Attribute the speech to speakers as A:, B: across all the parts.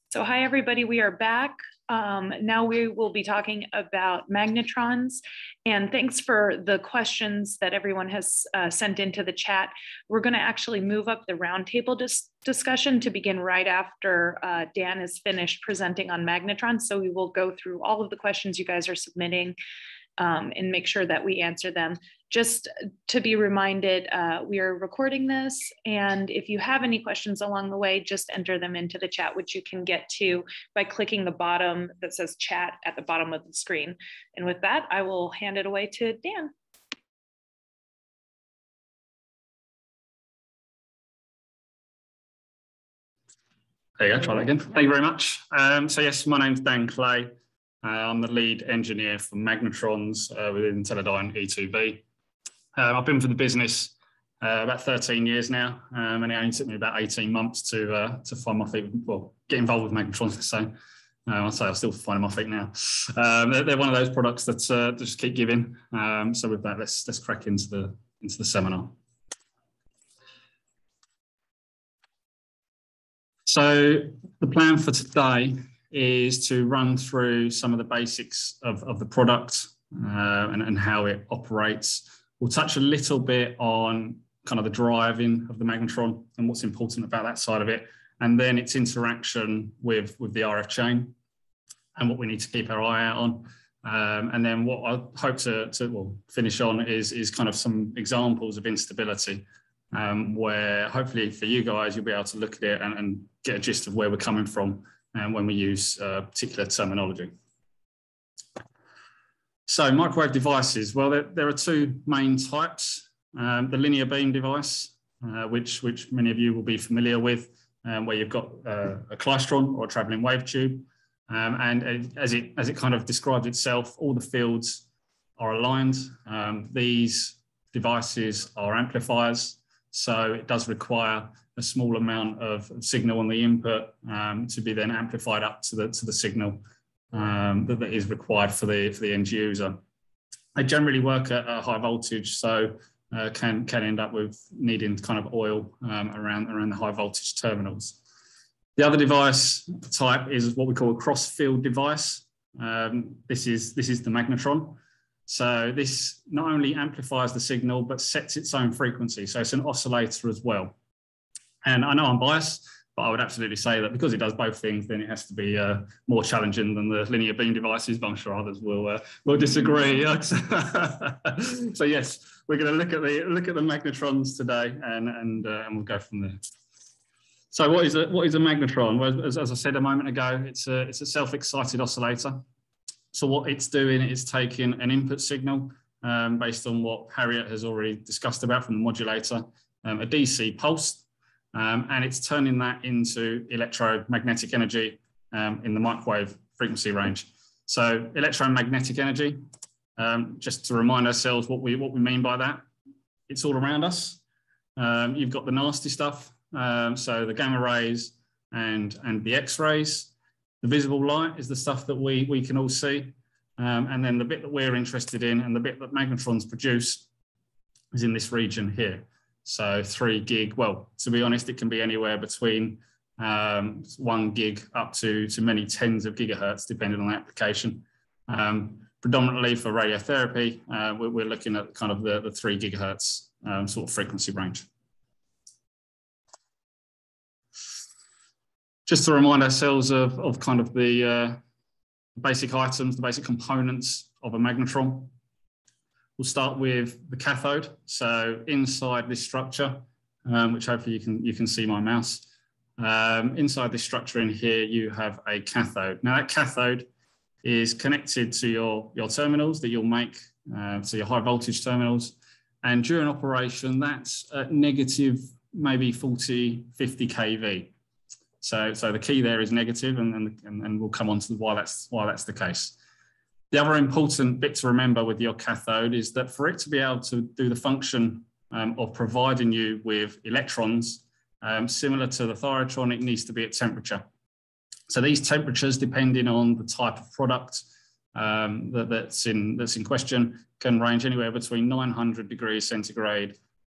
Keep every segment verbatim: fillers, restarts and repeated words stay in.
A: So hi, everybody, we are back. Um, now we will be talking about magnetrons, and thanks for the questions that everyone has uh, sent into the chat. We're gonna actually move up the roundtable dis discussion to begin right after uh, Dan is finished presenting on magnetrons. So we will go through all of the questions you guys are submitting um, and make sure that we answer them. Just to be reminded, uh, we are recording this, and if you have any questions along the way, just enter them into the chat, which you can get to by clicking the bottom that says chat at the bottom of the screen. And with that, I will hand it away to Dan.
B: There you go, try that again. Thank you very much. Um, so yes, my name's Dan Clay. Uh, I'm the lead engineer for magnetrons uh, within Teledyne E two B. Uh, I've been with the business uh, about thirteen years now, um, and it only took me about eighteen months to uh, to find my feet, well, get involved with magnetrons, let's say. Uh, I'll say I'm still finding my feet now. Um, they're, they're one of those products that uh, just keep giving. Um, so with that, let's let's crack into the into the seminar. So the plan for today is to run through some of the basics of, of the product uh, and, and how it operates. We'll touch a little bit on kind of the driving of the magnetron and what's important about that side of it, and then its interaction with, with the R F chain and what we need to keep our eye out on. Um, and then what I hope to, to well, finish on is, is kind of some examples of instability, um, where hopefully for you guys, you'll be able to look at it and, and get a gist of where we're coming from and when we use uh, particular terminology. So microwave devices, well, there, there are two main types. Um, the linear beam device, uh, which, which many of you will be familiar with, um, where you've got uh, a klystron or a traveling wave tube. Um, and as it, as it kind of describes itself, all the fields are aligned. Um, these devices are amplifiers, so it does require a small amount of signal on the input um, to be then amplified up to the, to the signal Um, that, that is required for the for the end user. They generally work at a high voltage, so uh, can can end up with needing kind of oil um, around around the high voltage terminals. The other device type is what we call a cross field device. Um, this is this is the magnetron. So this not only amplifies the signal but sets its own frequency. So it's an oscillator as well. And I know I'm biased, but I would absolutely say that because it does both things, then it has to be uh, more challenging than the linear beam devices, but I'm sure others will uh, will disagree. So yes, we're going to look at the look at the magnetrons today, and and uh, and we'll go from there. So what is a what is a magnetron? Well, as, as I said a moment ago, it's a it's a self-excited oscillator. So what it's doing is taking an input signal um, based on what Harriet has already discussed about from the modulator, um, a D C pulse. Um, and it's turning that into electromagnetic energy um, in the microwave frequency range. So electromagnetic energy, um, just to remind ourselves what we, what we mean by that, it's all around us. Um, you've got the nasty stuff, um, so the gamma rays and, and the X-rays. The visible light is the stuff that we, we can all see. Um, and then the bit that we're interested in and the bit that magnetrons produce is in this region here. So three gig, well, to be honest, it can be anywhere between um, one gig up to, to many tens of gigahertz, depending on the application. Um, predominantly for radiotherapy, uh, we're, we're looking at kind of the, the three gigahertz um, sort of frequency range. Just to remind ourselves of, of kind of the uh, basic items, the basic components of a magnetron. We'll start with the cathode. So inside this structure, um, which hopefully you can, you can see my mouse, um, inside this structure in here, you have a cathode. Now that cathode is connected to your, your terminals that you'll make, uh, to your high voltage terminals. And during operation, that's at negative maybe forty, fifty K V. So, so the key there is negative, and, and, and we'll come on to why that's, why that's the case. The other important bit to remember with your cathode is that for it to be able to do the function um, of providing you with electrons, um, similar to the thyrotron, it needs to be at temperature. So these temperatures, depending on the type of product um, that, that's, in, that's in question, can range anywhere between nine hundred degrees centigrade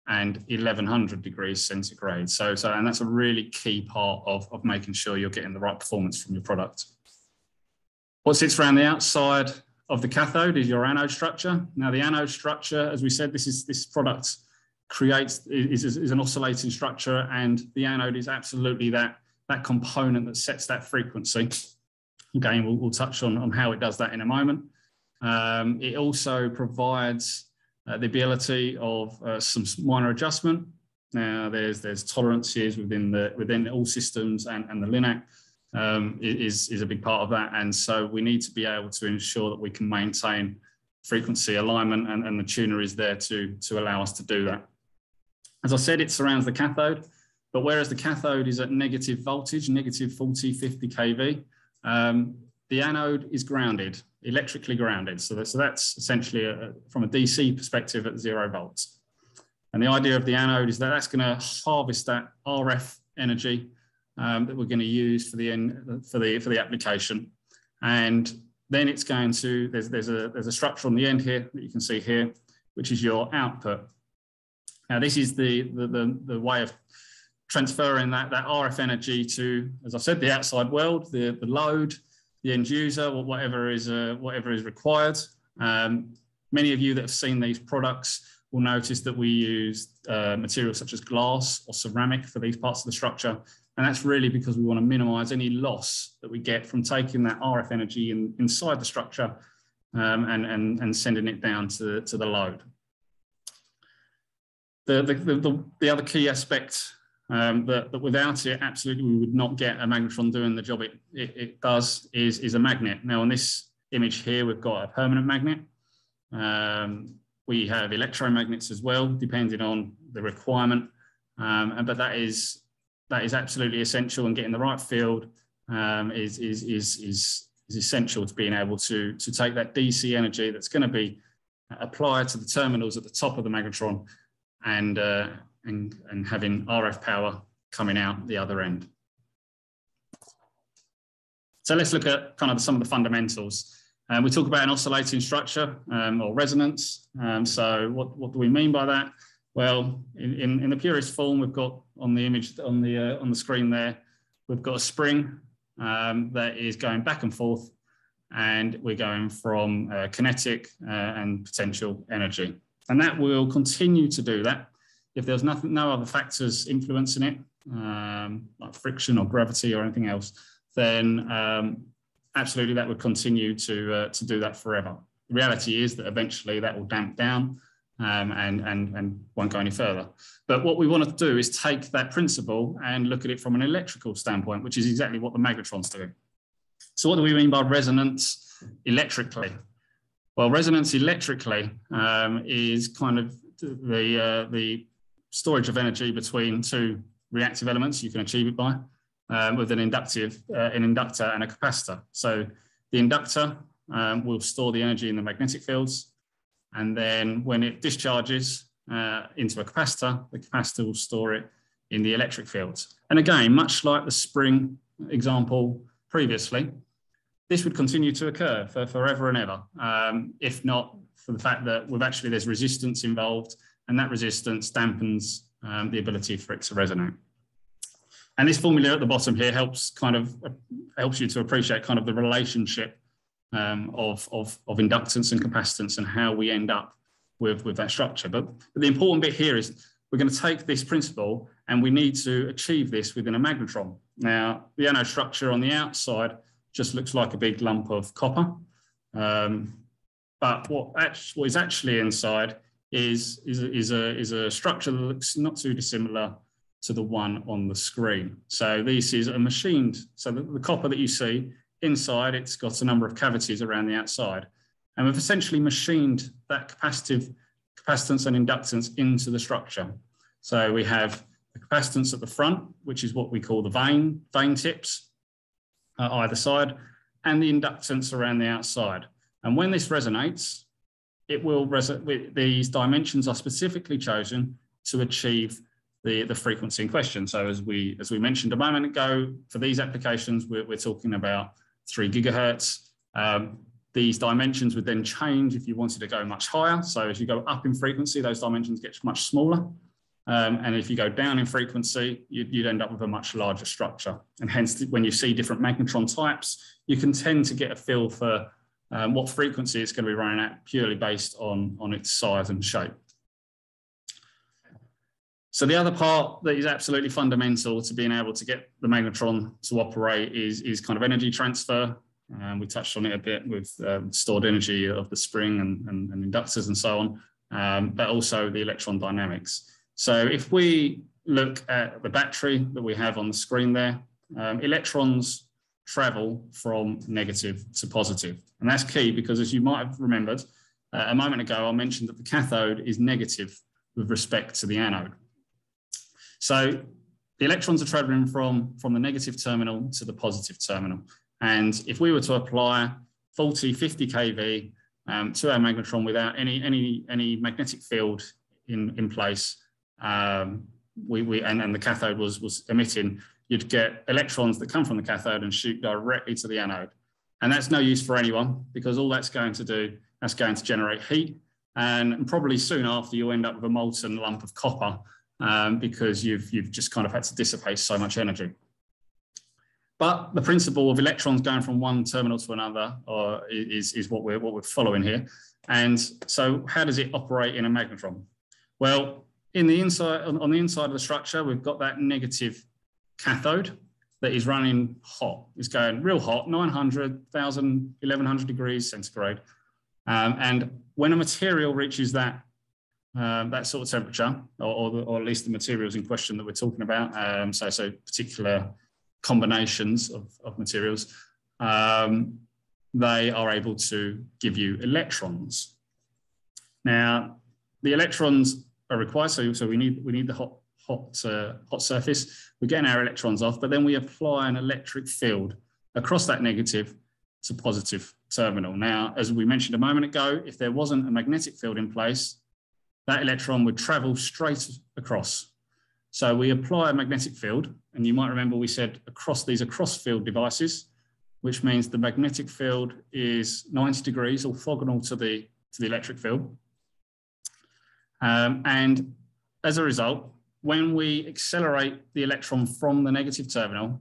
B: and eleven hundred degrees centigrade. So, so and that's a really key part of, of making sure you're getting the right performance from your product. What sits around the outside of the cathode is your anode structure. Now, the anode structure, as we said, this is this product creates is, is an oscillating structure, and the anode is absolutely that that component that sets that frequency. Again, we'll, we'll touch on, on how it does that in a moment. Um, it also provides uh, the ability of uh, some minor adjustment. Now, there's there's tolerances within the within all systems, and, and the LINAC um, is, is a big part of that. And so we need to be able to ensure that we can maintain frequency alignment, and, and the tuner is there to, to allow us to do that. As I said, it surrounds the cathode, but whereas the cathode is at negative voltage, negative forty, fifty K V, um, the anode is grounded, electrically grounded. So, that, so that's essentially, a, from a D C perspective, at zero volts. And the idea of the anode is that that's going to harvest that R F energy um, that we're going to use for the, end, for the, for the application. And then it's going to, there's, there's, a, there's a structure on the end here that you can see here, which is your output. Now, this is the, the, the, the way of transferring that, that R F energy to, as I said, the outside world, the, the load, the end user, or whatever is, uh, whatever is required. Um, many of you that have seen these products will notice that we use uh, materials such as glass or ceramic for these parts of the structure. And that's really because we want to minimize any loss that we get from taking that R F energy in, inside the structure um, and, and, and sending it down to, to the load. The, the, the, the other key aspect um, that, that without it, absolutely we would not get a magnetron doing the job it, it, it does is, is a magnet. Now, on this image here, we've got a permanent magnet. Um, we have electromagnets as well, depending on the requirement. Um, and, but that is, that is absolutely essential, and getting the right field um, is, is, is, is, is essential to being able to, to take that D C energy that's going to be applied to the terminals at the top of the magnetron and, uh, and, and having R F power coming out the other end. So let's look at kind of some of the fundamentals. Um, we talk about an oscillating structure um, or resonance. Um, so what, what do we mean by that? Well, in, in, in the purest form, we've got on the image on the, uh, on the screen there, we've got a spring um, that is going back and forth, and we're going from uh, kinetic uh, and potential energy. And that will continue to do that if there's nothing, no other factors influencing it, um, like friction or gravity or anything else, then um, absolutely that would continue to, uh, to do that forever. The reality is that eventually that will damp down um, and, and, and won't go any further. But what we want to do is take that principle and look at it from an electrical standpoint, which is exactly what the magnetrons do. So what do we mean by resonance electrically? Well, resonance electrically um, is kind of the, uh, the storage of energy between two reactive elements. You can achieve it by um, with an inductive, uh, an inductor and a capacitor. So the inductor um, will store the energy in the magnetic fields, and then when it discharges uh, into a capacitor, the capacitor will store it in the electric fields. And again, much like the spring example previously, this would continue to occur for forever and ever, um, if not for the fact that we've actually, there's resistance involved, and that resistance dampens um, the ability for it to resonate. And this formula at the bottom here helps kind of, uh, helps you to appreciate kind of the relationship um, of, of, of inductance and capacitance and how we end up with, with that structure. But, but the important bit here is we're going to take this principle and we need to achieve this within a magnetron. Now, the anode structure on the outside just looks like a big lump of copper. Um, but what, actually, what is actually inside is, is, a, is, a, is a structure that looks not too dissimilar to the one on the screen. So this is a machined, so the, the copper that you see inside, it's got a number of cavities around the outside. And we've essentially machined that capacitive capacitance and inductance into the structure. So we have the capacitance at the front, which is what we call the vein, vein tips, Uh, either side, and the inductance around the outside. And when this resonates, it will resonate. These dimensions are specifically chosen to achieve the, the frequency in question. So as we, as we mentioned a moment ago, for these applications, we're, we're talking about three gigahertz. Um, these dimensions would then change if you wanted to go much higher. So as you go up in frequency, those dimensions get much smaller. Um, and if you go down in frequency, you'd, you'd end up with a much larger structure. And hence, when you see different magnetron types, you can tend to get a feel for um, what frequency it's going to be running at purely based on, on its size and shape. So the other part that is absolutely fundamental to being able to get the magnetron to operate is, is kind of energy transfer. Um, we touched on it a bit with um, stored energy of the spring and, and, and inductors and so on, um, but also the electron dynamics. So if we look at the battery that we have on the screen there, um, electrons travel from negative to positive. And that's key because, as you might have remembered, uh, a moment ago, I mentioned that the cathode is negative with respect to the anode. So the electrons are traveling from, from the negative terminal to the positive terminal. And if we were to apply forty, fifty K V um, to our magnetron without any, any, any magnetic field in, in place, um, we, we, and, and the cathode was, was emitting, you'd get electrons that come from the cathode and shoot directly to the anode. And that's no use for anyone because all that's going to do, that's going to generate heat. And probably soon after you'll end up with a molten lump of copper um, because you've, you've just kind of had to dissipate so much energy. But the principle of electrons going from one terminal to another or is, is what, we're, what we're following here. And so how does it operate in a magnetron? Well, in the inside, on the inside of the structure, we've got that negative cathode that is running hot. It's going real hot, nine hundred, one thousand, eleven hundred degrees centigrade. Um, and when a material reaches that, um, that sort of temperature, or, or, the, or at least the materials in question that we're talking about, um, so, so particular combinations of, of materials, um, they are able to give you electrons. Now, the electrons are required, so, so we need we need the hot hot uh, hot surface. We're getting our electrons off, but then we apply an electric field across that negative to positive terminal. Now, as we mentioned a moment ago, if there wasn't a magnetic field in place, that electron would travel straight across. So we apply a magnetic field, and you might remember we said across these are cross field devices, which means the magnetic field is ninety degrees orthogonal to the to the electric field. Um, and as a result, when we accelerate the electron from the negative terminal,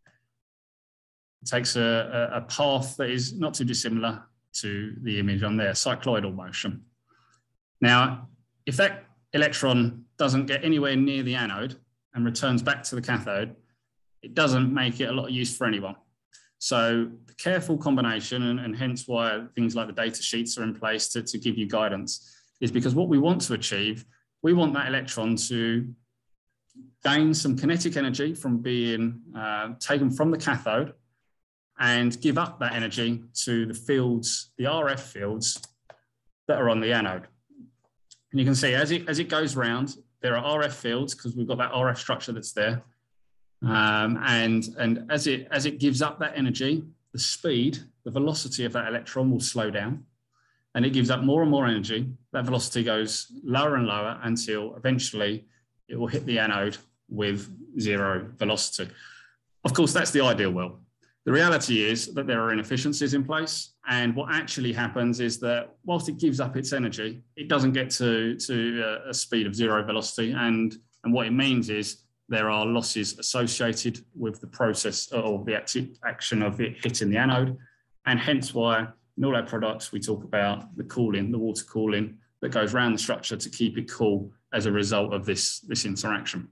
B: it takes a, a, a path that is not too dissimilar to the image on there, cycloidal motion. Now, if that electron doesn't get anywhere near the anode and returns back to the cathode, it doesn't make it a lot of use for anyone. So the careful combination, and, and hence why things like the data sheets are in place to, to give you guidance, is because what we want to achieve, we want that electron to gain some kinetic energy from being uh, taken from the cathode and give up that energy to the fields, the R F fields that are on the anode. And you can see as it, as it goes round, there are R F fields because we've got that R F structure that's there. Um, and and as, it, as it gives up that energy, the speed, the velocity of that electron will slow down. And it gives up more and more energy. That velocity goes lower and lower until eventually it will hit the anode with zero velocity. Of course, that's the ideal world. The reality is that there are inefficiencies in place. And what actually happens is that whilst it gives up its energy, it doesn't get to, to a speed of zero velocity. And, and what it means is there are losses associated with the process or the action of it hitting the anode. And hence why in all our products, we talk about the cooling, the water cooling that goes around the structure to keep it cool as a result of this, this interaction.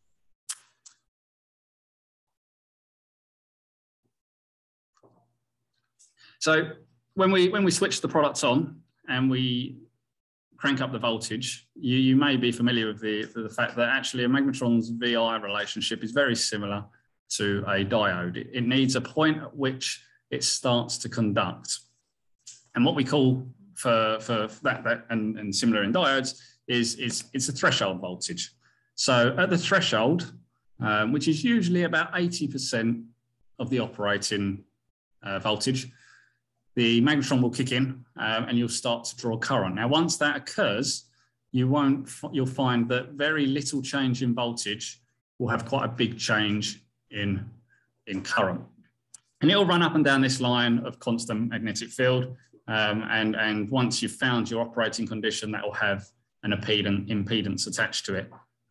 B: So when we, when we switch the products on and we crank up the voltage, you, you may be familiar with the, the fact that actually a magnetron's V I relationship is very similar to a diode. It, it needs a point at which it starts to conduct. And what we call for, for that, that and, and similar in diodes is, is it's a threshold voltage. So at the threshold, um, which is usually about eighty percent of the operating uh, voltage, the magnetron will kick in um, and you'll start to draw current. Now, once that occurs, you won't, you'll find that very little change in voltage will have quite a big change in, in current. And it'll run up and down this line of constant magnetic field. Um, and, and once you've found your operating condition, that will have an impedance, impedance attached to it.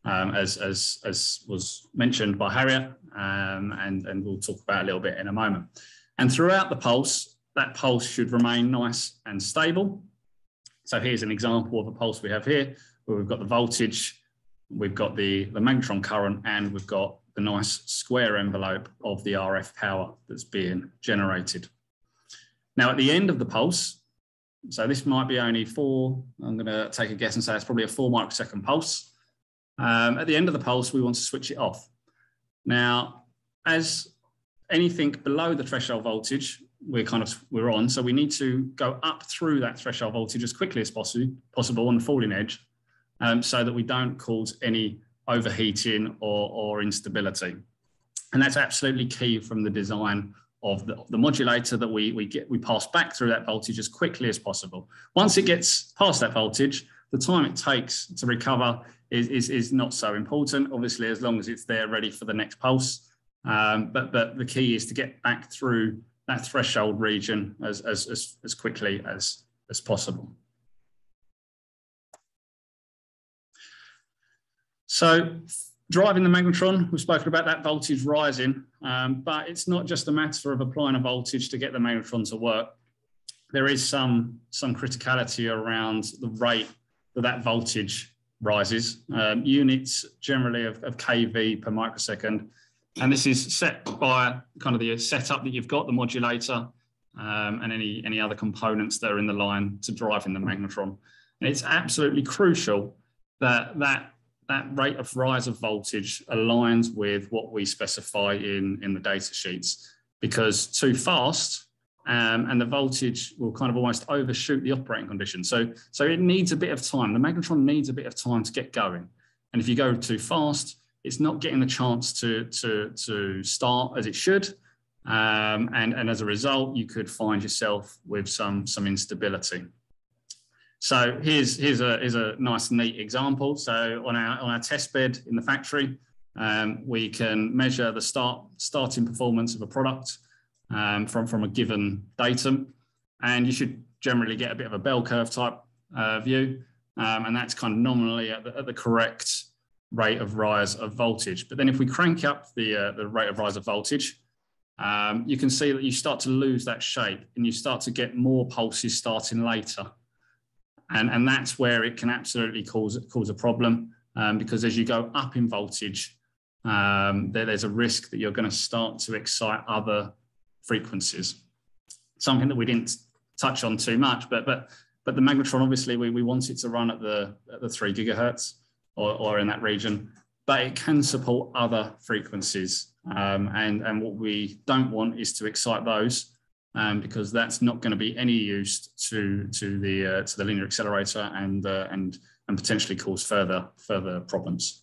B: um, as, as, as was mentioned by Harriet, um, and, and we'll talk about a little bit in a moment. And throughout the pulse, that pulse should remain nice and stable. So here's an example of a pulse we have here, where we've got the voltage, we've got the, the magnetron current, and we've got the nice square envelope of the R F power that's being generated. Now, at the end of the pulse, so this might be only four, I'm going to take a guess and say it's probably a four microsecond pulse. Um, at the end of the pulse, we want to switch it off. Now, as anything below the threshold voltage, we're kind of, we're on, so we need to go up through that threshold voltage as quickly as possible, possible on the falling edge, um, so that we don't cause any overheating or, or instability. And that's absolutely key from the design of the, the modulator, that we, we, get, we pass back through that voltage as quickly as possible. Once it gets past that voltage, the time it takes to recover is, is, is not so important, obviously, as long as it's there ready for the next pulse. Um, but, but the key is to get back through that threshold region as, as, as, as quickly as, as possible. So driving the magnetron, we've spoken about that voltage rising, um, but it's not just a matter of applying a voltage to get the magnetron to work. There is some, some criticality around the rate that that voltage rises, um, units generally of, of K V per microsecond. And this is set by kind of the setup that you've got, the modulator, um, and any, any other components that are in the line to drive in the magnetron. And it's absolutely crucial that that, that rate of rise of voltage aligns with what we specify in, in the data sheets, because too fast um, and the voltage will kind of almost overshoot the operating conditions. So, so it needs a bit of time. The magnetron needs a bit of time to get going. And if you go too fast, it's not getting the chance to, to, to start as it should. Um, and, and as a result, you could find yourself with some, some instability. So here's, here's, a, here's a nice, neat example. So on our, on our test bed in the factory, um, we can measure the start, starting performance of a product um, from, from a given datum. And you should generally get a bit of a bell curve type uh, view. Um, and that's kind of nominally at the, at the correct rate of rise of voltage. But then if we crank up the, uh, the rate of rise of voltage, um, you can see that you start to lose that shape and you start to get more pulses starting later. And, and that's where it can absolutely cause, cause a problem, um, because as you go up in voltage, um, there, there's a risk that you're going to start to excite other frequencies. Something that we didn't touch on too much, but, but, but the magnetron, obviously, we, we want it to run at the, at the three gigahertz. Or, or in that region, but it can support other frequencies. Um, and, and what we don't want is to excite those, um, because that's not going to be any use to, to, the, uh, to the linear accelerator and, uh, and, and potentially cause further, further problems.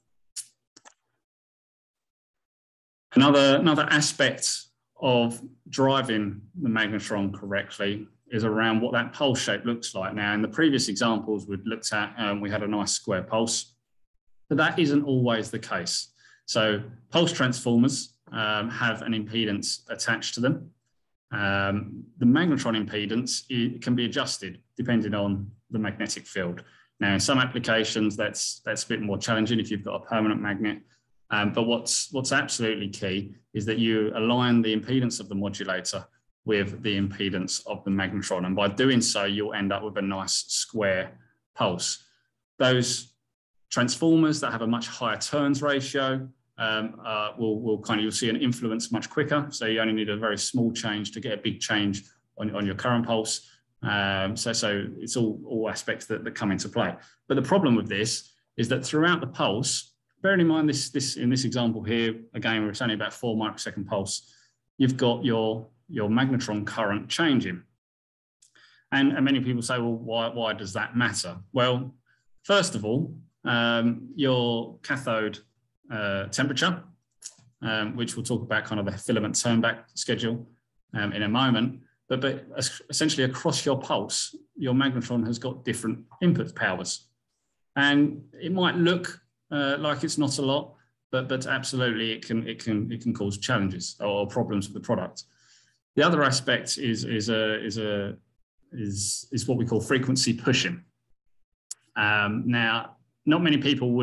B: Another, another aspect of driving the magnetron correctly is around what that pulse shape looks like. Now, in the previous examples we'd looked at, um, we had a nice square pulse, but that isn't always the case. So pulse transformers um, have an impedance attached to them. Um, the magnetron impedance it can be adjusted depending on the magnetic field. Now, in some applications, that's, that's a bit more challenging if you've got a permanent magnet. Um, but what's, what's absolutely key is that you align the impedance of the modulator with the impedance of the magnetron. And by doing so, you'll end up with a nice square pulse. Those transformers that have a much higher turns ratio um, uh, will, will kind of, you'll see an influence much quicker. So you only need a very small change to get a big change on, on your current pulse. Um, so, so it's all, all aspects that, that come into play. But the problem with this is that throughout the pulse, bearing in mind this, this in this example here, again, where it's only about four microsecond pulse, you've got your your magnetron current changing. And, and many people say, well, why, why does that matter? Well, first of all, um, your cathode uh, temperature, um, which we'll talk about kind of the filament turnback schedule um, in a moment, but, but essentially across your pulse, your magnetron has got different input powers. And it might look uh, like it's not a lot, but, but absolutely it can, it, can, it can cause challenges or problems with the product. The other aspect is, is, a, is, a, is, is what we call frequency pushing. Um, now, not many people would have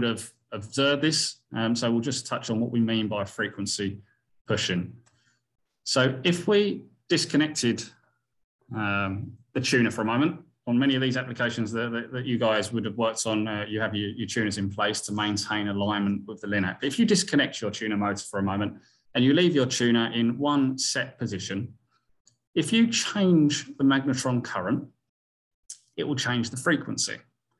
B: observed this. Um, so we'll just touch on what we mean by frequency pushing. So if we disconnected um, the tuner for a moment, on many of these applications that, that, that you guys would have worked on, uh, you have your, your tuners in place to maintain alignment with the Linac. If you disconnect your tuner motor for a moment and you leave your tuner in one set position, if you change the magnetron current, it will change the frequency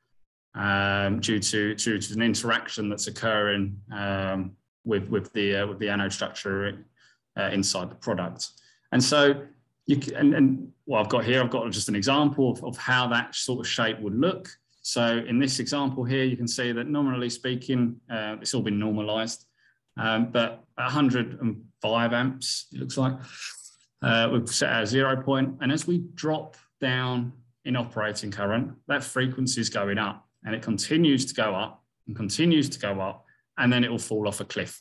B: um, due to, to, to an interaction that's occurring um, with, with, the, uh, with the anode structure uh, inside the product. And so You can, and, and what I've got here, I've got just an example of, of how that sort of shape would look. So in this example here, you can see that nominally speaking, uh, it's all been normalized, um, but one hundred five amps, it looks like, uh, we've set our zero point. And as we drop down in operating current, that frequency is going up and it continues to go up and continues to go up, and then it will fall off a cliff.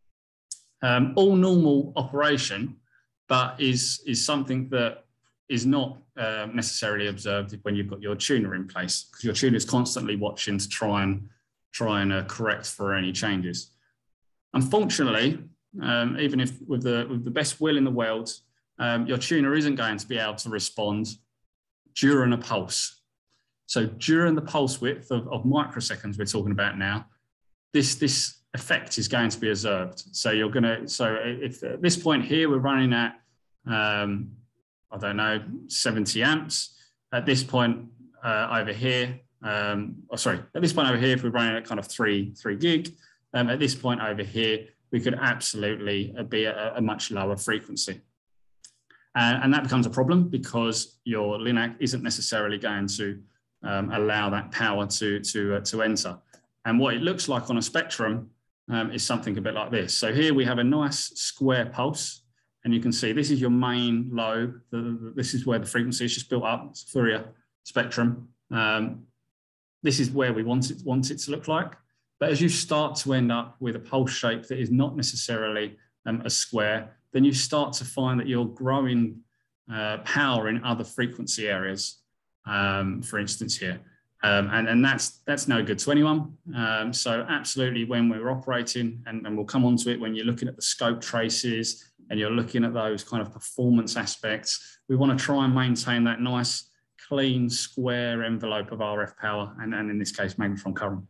B: Um, all normal operation, but is, is something that is not uh, necessarily observed when you've got your tuner in place, because your tuner is constantly watching to try and, try and uh, correct for any changes. Unfortunately, um, even if with the, with the best will in the world, um, your tuner isn't going to be able to respond during a pulse. So during the pulse width of, of microseconds we're talking about now, this, this effect is going to be observed. So you're going to, so if at this point here, we're running at, um, I don't know, seventy amps. At this point uh, over here, um, oh, sorry, at this point over here, if we're running at kind of three, three gig, um, at this point over here, we could absolutely be at a, a much lower frequency. And, and that becomes a problem because your Linac isn't necessarily going to um, allow that power to, to, uh, to enter. And what it looks like on a spectrum um, is something a bit like this. So here we have a nice square pulse, and you can see this is your main lobe. The, the, this is where the frequency is just built up. It's a Fourier spectrum. Um, this is where we want it, want it to look like. But as you start to end up with a pulse shape that is not necessarily um, a square, then you start to find that you're growing uh, power in other frequency areas, um, for instance here. Um, and, and that's, that's no good to anyone. Um, so absolutely when we're operating, and, and we'll come on to it when you're looking at the scope traces and you're looking at those kind of performance aspects, we want to try and maintain that nice, clean, square envelope of R F power, and, and in this case, magnetron current.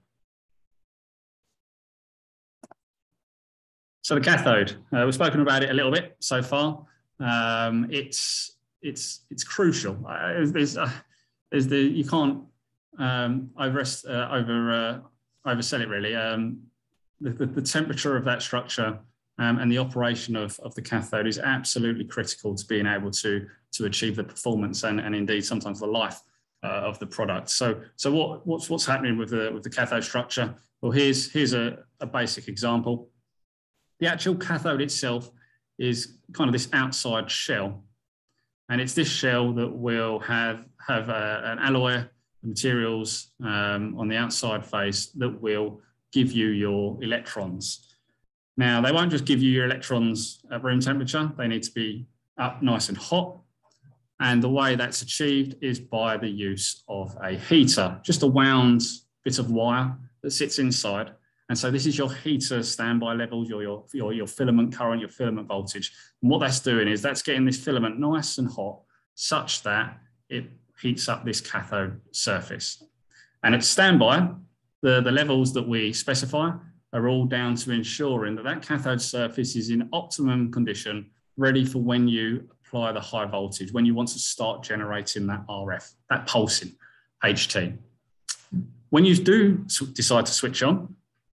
B: So the cathode, uh, we've spoken about it a little bit so far. Um, it's, it's, it's crucial. Uh, there's, uh, there's the, you can't, Um, over, uh, over, uh, oversell it really. Um, the, the, the temperature of that structure um, and the operation of, of the cathode is absolutely critical to being able to, to achieve the performance and, and indeed sometimes the life uh, of the product. So, so what, what's, what's happening with the, with the cathode structure? Well, here's, here's a, a basic example. The actual cathode itself is kind of this outside shell. And it's this shell that will have, have a, an alloy materials um, on the outside face that will give you your electrons. Now, they won't just give you your electrons at room temperature. They need to be up nice and hot. And the way that's achieved is by the use of a heater, just a wound bit of wire that sits inside. And so this is your heater standby levels, your, your, your, your filament current, your filament voltage. And what that's doing is that's getting this filament nice and hot such that it heats up this cathode surface. And at standby, the, the levels that we specify are all down to ensuring that that cathode surface is in optimum condition, ready for when you apply the high voltage, when you want to start generating that R F, that pulsing H T. When you do decide to switch on,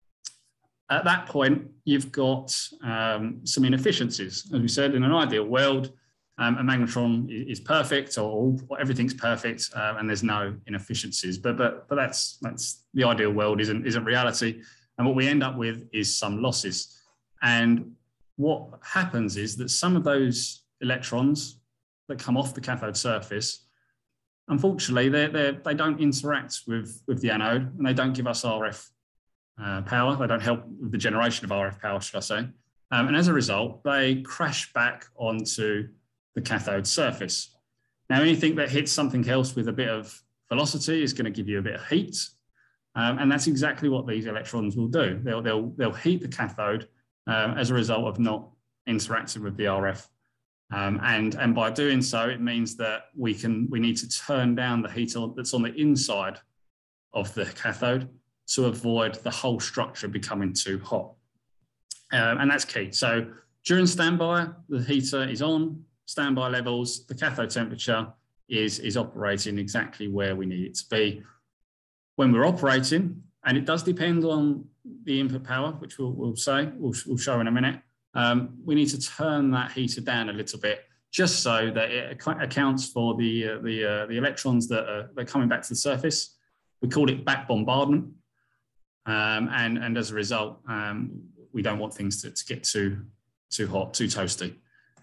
B: at that point, you've got um, some inefficiencies. As we said, in an ideal world, Um, a magnetron is perfect, or, or everything's perfect, uh, and there's no inefficiencies. But but but that's that's the ideal world, isn't isn't reality. And what we end up with is some losses. And what happens is that some of those electrons that come off the cathode surface, unfortunately, they they they don't interact with with the anode, and they don't give us R F uh, power. They don't help with the generation of R F power, should I say? Um, and as a result, they crash back onto the cathode surface. Now, anything that hits something else with a bit of velocity is going to give you a bit of heat. Um, and that's exactly what these electrons will do. They'll, they'll, they'll heat the cathode um, as a result of not interacting with the R F. Um, and, and by doing so, it means that we can we need to turn down the heat that's on the inside of the cathode to avoid the whole structure becoming too hot. Um, and that's key. So during standby, the heater is on, standby levels, the cathode temperature is, is operating exactly where we need it to be. When we're operating, and it does depend on the input power, which we'll, we'll say, we'll, we'll show in a minute, um, we need to turn that heater down a little bit, just so that it accounts for the, uh, the, uh, the electrons that are, that are coming back to the surface. We call it back bombardment. Um, and, and as a result, um, we don't want things to, to get too, too hot, too toasty.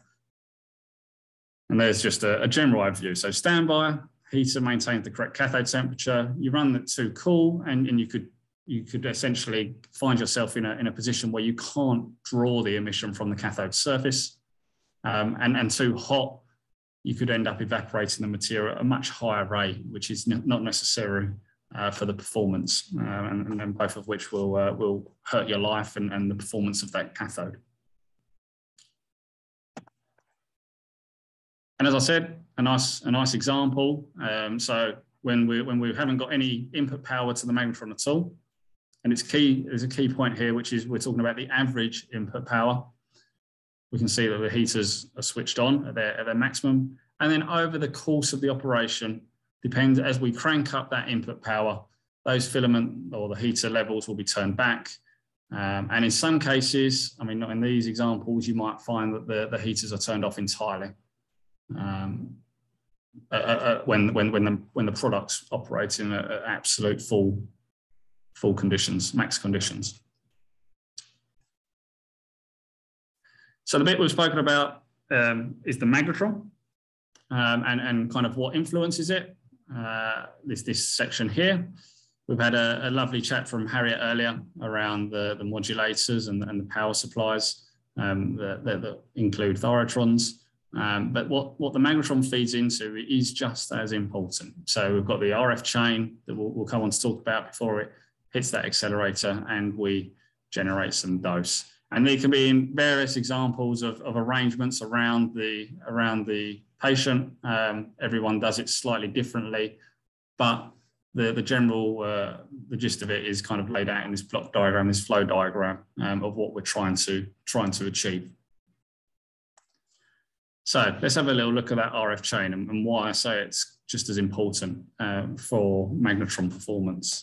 B: And there's just a, a general overview. So standby, heater maintains the correct cathode temperature. You run it too cool, and, and you could you could essentially find yourself in a, in a position where you can't draw the emission from the cathode surface. Um, and, and too hot, you could end up evaporating the material at a much higher rate, which is not necessary uh, for the performance, uh, and, and both of which will, uh, will hurt your life and, and the performance of that cathode. And as I said, a nice, a nice example. Um, so when we, when we haven't got any input power to the magnetron at all, and it's key, there's a key point here, which is we're talking about the average input power. We can see that the heaters are switched on at their, at their maximum. And then over the course of the operation, depends as we crank up that input power, those filament or the heater levels will be turned back. Um, and in some cases, I mean, not in these examples, you might find that the, the heaters are turned off entirely. Um, uh, uh, when, when, when, the, when the product's operating at, at absolute full, full conditions, max conditions. So the bit we've spoken about um, is the magnetron um, and, and kind of what influences it. Uh, this, this section here. We've had a, a lovely chat from Harriet earlier around the, the modulators and, and the power supplies um, that, that, that include thyrotrons. Um, but what, what the magnetron feeds into is just as important. So we've got the R F chain that we'll, we'll come on to talk about before it hits that accelerator, and we generate some dose. And there can be in various examples of, of arrangements around the, around the patient. Um, everyone does it slightly differently, but the, the general, uh, the gist of it is kind of laid out in this block diagram, this flow diagram um, of what we're trying to, trying to achieve. So let's have a little look at that R F chain and, and why I say it's just as important uh, for magnetron performance.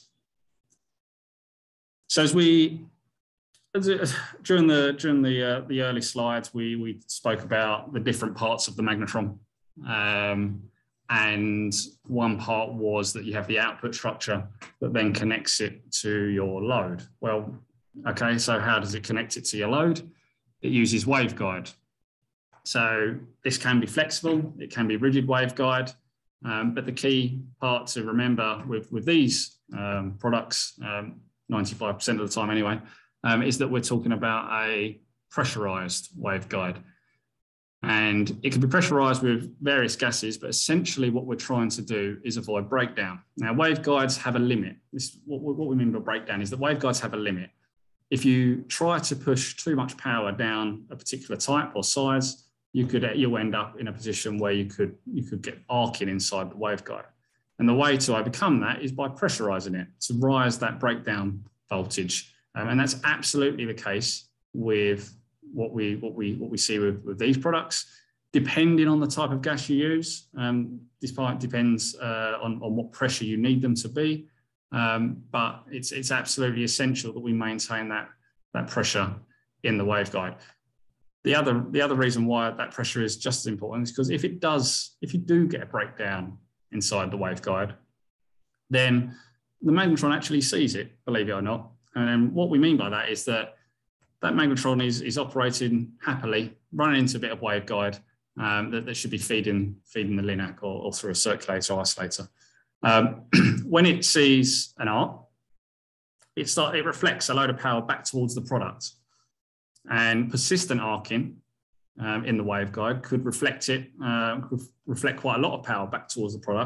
B: So as we, as it, during the during the uh, the early slides, we we spoke about the different parts of the magnetron, um, and one part was that you have the output structure that then connects it to your load. Well, okay, so how does it connect it to your load? It uses waveguide. So this can be flexible, it can be rigid waveguide, um, but the key part to remember with, with these um, products, um, ninety-five percent of the time anyway, um, is that we're talking about a pressurized waveguide. And it can be pressurized with various gases, but essentially what we're trying to do is avoid breakdown. Now, waveguides have a limit. This, what, what we mean by breakdown is that waveguides have a limit. If you try to push too much power down a particular type or size, you could you'll end up in a position where you could you could get arcing inside the waveguide. And the way to overcome that is by pressurizing it to rise that breakdown voltage. Um, and that's absolutely the case with what we what we what we see with, with these products. Depending on the type of gas you use, um, this part depends uh, on, on what pressure you need them to be. Um, but it's it's absolutely essential that we maintain that that pressure in the waveguide. The other, the other reason why that pressure is just as important is because if it does, if you do get a breakdown inside the waveguide, then the magnetron actually sees it, believe it or not. And what we mean by that is that that magnetron is, is operating happily, running into a bit of waveguide um, that, that should be feeding, feeding the LINAC or, or through a circulator or isolator. Um, when it sees an arc, it, start, it reflects a load of power back towards the product. And persistent arcing um, in the waveguide could reflect it, uh, could reflect quite a lot of power back towards the product.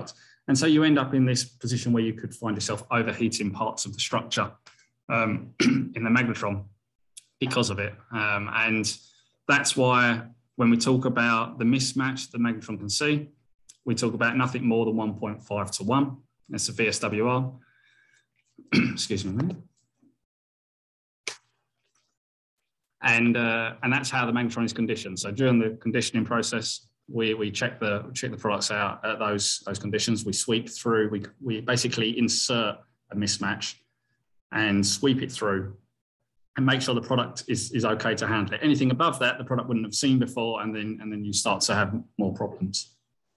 B: And so you end up in this position where you could find yourself overheating parts of the structure um, in the magnetron because of it. Um, and that's why when we talk about the mismatch the magnetron can see, we talk about nothing more than one point five to one. That's the V S W R. Excuse me a minute. And, uh, and that's how the magnetron is conditioned. So during the conditioning process, we, we check the check the products out at those, those conditions. We sweep through, we, we basically insert a mismatch and sweep it through and make sure the product is, is okay to handle it. Anything above that, the product wouldn't have seen before, and then, and then you start to have more problems.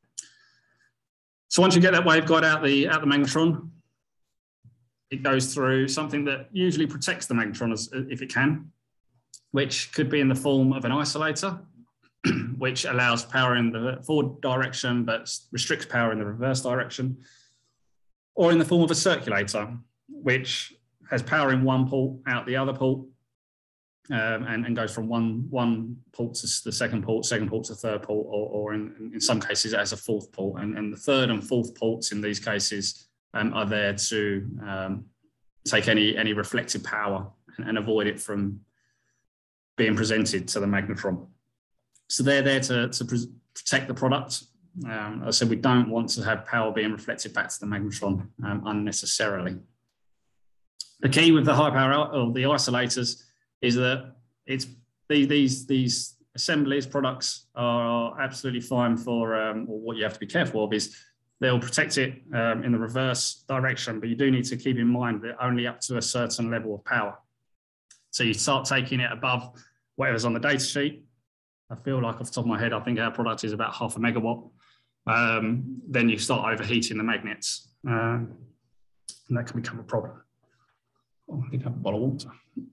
B: So once you get that waveguide out the, out the magnetron, it goes through something that usually protects the magnetron as, if it can, which could be in the form of an isolator, which allows power in the forward direction, but restricts power in the reverse direction, or in the form of a circulator, which has power in one port, out the other port, um, and, and goes from one, one port to the second port, second port to third port, or, or in, in some cases as a fourth port. And, and the third and fourth ports in these cases um, are there to um, take any, any reflective power and, and avoid it from being presented to the magnetron. So they're there to, to protect the product. Um, as I said, we don't want to have power being reflected back to the magnetron um, unnecessarily. The key with the high power or the isolators is that it's these these, these assemblies products are absolutely fine for, um, or what you have to be careful of is they'll protect it um, in the reverse direction, but you do need to keep in mind that only up to a certain level of power. So you start taking it above whatever's on the data sheet. I feel like off the top of my head, I think our product is about half a megawatt. Um, then you start overheating the magnets, uh, and that can become a problem. Oh, I think I have a bottle of water.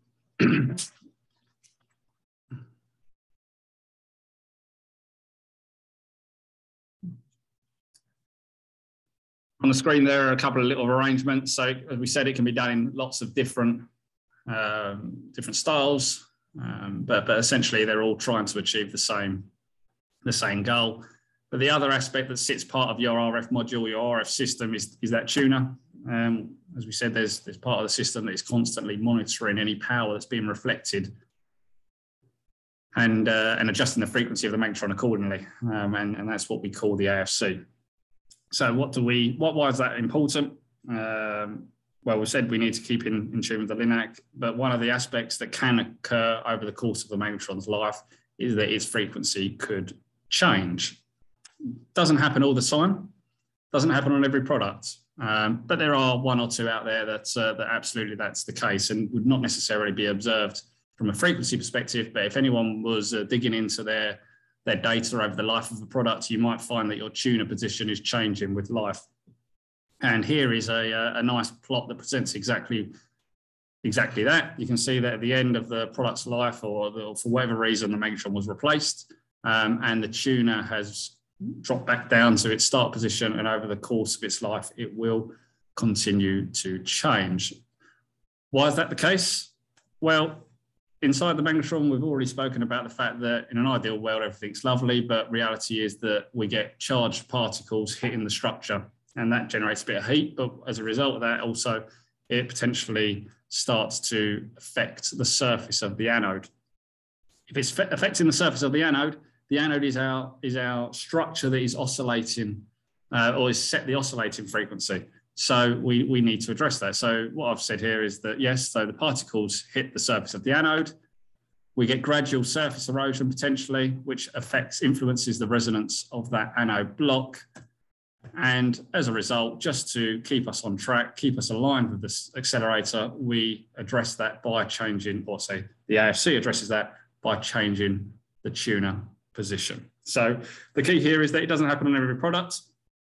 B: On the screen, there are a couple of little arrangements. So as we said, it can be done in lots of different, um, different styles. Um, but, but essentially, they're all trying to achieve the same, the same goal. But the other aspect that sits part of your R F module, your R F system, is, is that tuner. Um, as we said, there's, there's part of the system that is constantly monitoring any power that's being reflected and, uh, and adjusting the frequency of the magnetron accordingly. Um, and, and that's what we call the A F C. So what do we, what, why is that important? Um, Well, we said we need to keep in, in tune with the LINAC, but one of the aspects that can occur over the course of the magnetron's life is that its frequency could change. Doesn't happen all the time, doesn't happen on every product, um, but there are one or two out there that, uh, that absolutely that's the case and would not necessarily be observed from a frequency perspective, but if anyone was uh, digging into their, their data over the life of the product, you might find that your tuner position is changing with life. And here is a, a nice plot that presents exactly, exactly that. You can see that at the end of the product's life, or, the, or for whatever reason, the magnetron was replaced, um, and the tuner has dropped back down to its start position, and over the course of its life, it will continue to change. Why is that the case? Well, inside the magnetron, we've already spoken about the fact that in an ideal world, everything's lovely, but reality is that we get charged particles hitting the structure, and that generates a bit of heat, but as a result of that, also, it potentially starts to affect the surface of the anode. If it's affecting the surface of the anode, the anode is our, is our structure that is oscillating, uh, or is set the oscillating frequency. So we, we need to address that. So what I've said here is that, yes, so the particles hit the surface of the anode. We get gradual surface erosion potentially, which affects, influences the resonance of that anode block. And as a result, just to keep us on track, keep us aligned with this accelerator, we address that by changing, or say the A F C addresses that by changing the tuner position. So the key here is that it doesn't happen on every product.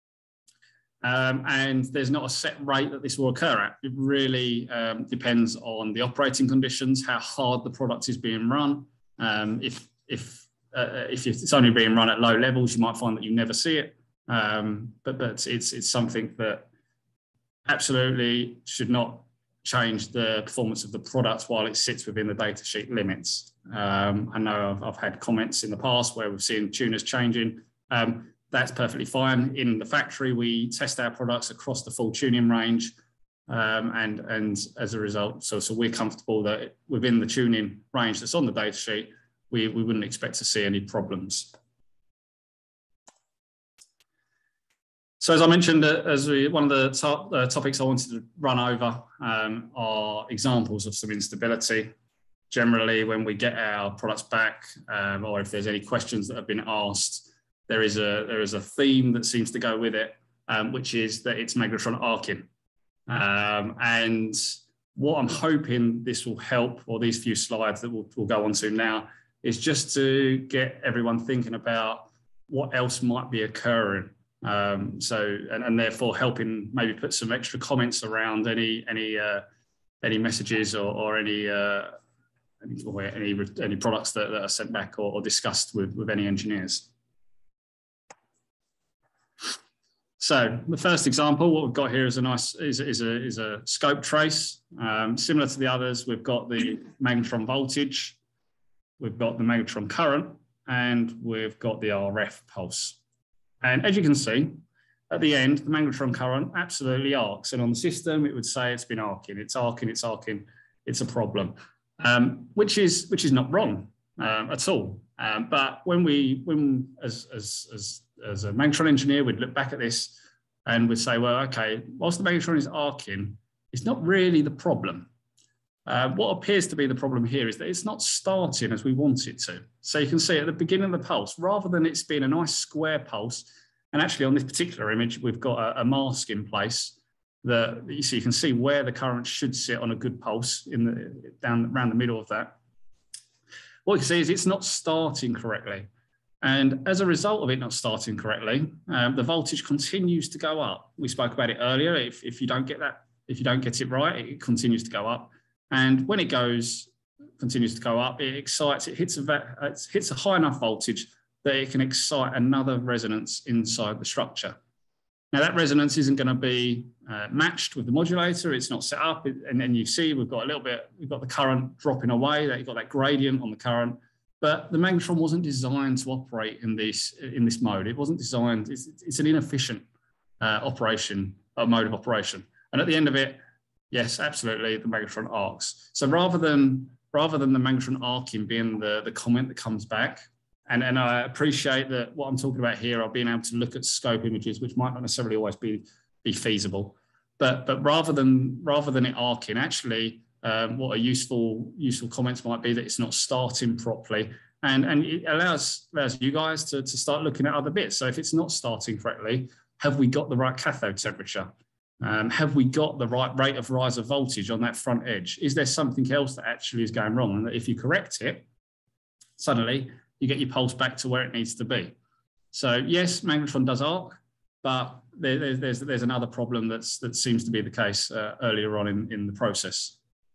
B: Um, and there's not a set rate that this will occur at. It really um, depends on the operating conditions, how hard the product is being run. Um, if, if, uh, if it's only being run at low levels, you might find that you never see it. Um, but but it's it's something that absolutely should not change the performance of the product while it sits within the datasheet limits. Um, I know I've, I've had comments in the past where we've seen tuners changing. Um, that's perfectly fine. In the factory, we test our products across the full tuning range. Um, and, and as a result, so, so we're comfortable that within the tuning range that's on the data sheet, we, we wouldn't expect to see any problems. So as I mentioned, uh, as we, one of the top, uh, topics I wanted to run over um, are examples of some instability. Generally, when we get our products back, um, or if there's any questions that have been asked, there is a, there is a theme that seems to go with it, um, which is that it's magnetron arcing. Um, and what I'm hoping this will help, or these few slides that we'll, we'll go on to now, is just to get everyone thinking about what else might be occurring. Um, so, and, and therefore helping maybe put some extra comments around any any uh, any messages or, or any, uh, any or any any products that, that are sent back or, or discussed with, with any engineers. So the first example, what we've got here is a nice is, is a is a scope trace. Um, similar to the others, we've got the magnetron voltage, we've got the magnetron current, and we've got the R F pulse. And as you can see, at the end, the magnetron current absolutely arcs. And on the system, it would say it's been arcing, it's arcing, it's arcing, it's a problem, um, which is which is not wrong um, at all. Um, but when we, when as, as, as, as a magnetron engineer, we'd look back at this and we'd say, well, okay, whilst the magnetron is arcing, it's not really the problem. Uh, what appears to be the problem here is that it's not starting as we want it to. So you can see at the beginning of the pulse, rather than it's being a nice square pulse, and actually on this particular image, we've got a, a mask in place that you see, you can see where the current should sit on a good pulse in the, down around the middle of that. What you can see is it's not starting correctly. And as a result of it not starting correctly, um, the voltage continues to go up. We spoke about it earlier. If, if you don't get that, if you don't get it right, it continues to go up. And when it goes, continues to go up, it excites, it hits a, it hits a high enough voltage that it can excite another resonance inside the structure. Now that resonance isn't going to be uh, matched with the modulator, it's not set up, and then you see we've got a little bit, we've got the current dropping away, that you've got that gradient on the current, but the magnetron wasn't designed to operate in this, in this mode. It wasn't designed, it's, it's an inefficient uh, operation, uh, mode of operation. And at the end of it, yes, absolutely, the magnetron arcs. So rather than rather than the magnetron arcing being the, the comment that comes back, and, and I appreciate that what I'm talking about here are being able to look at scope images, which might not necessarily always be, be feasible. But but rather than rather than it arcing, actually, um, what a useful useful comments might be that it's not starting properly. And, and it allows, allows you guys to, to start looking at other bits. So if it's not starting correctly, have we got the right cathode temperature? Um, have we got the right rate of rise of voltage on that front edge? Is there something else that actually is going wrong? And that if you correct it, suddenly you get your pulse back to where it needs to be. So yes, magnetron does arc, but there, there's, there's another problem that's, that seems to be the case uh, earlier on in, in the process.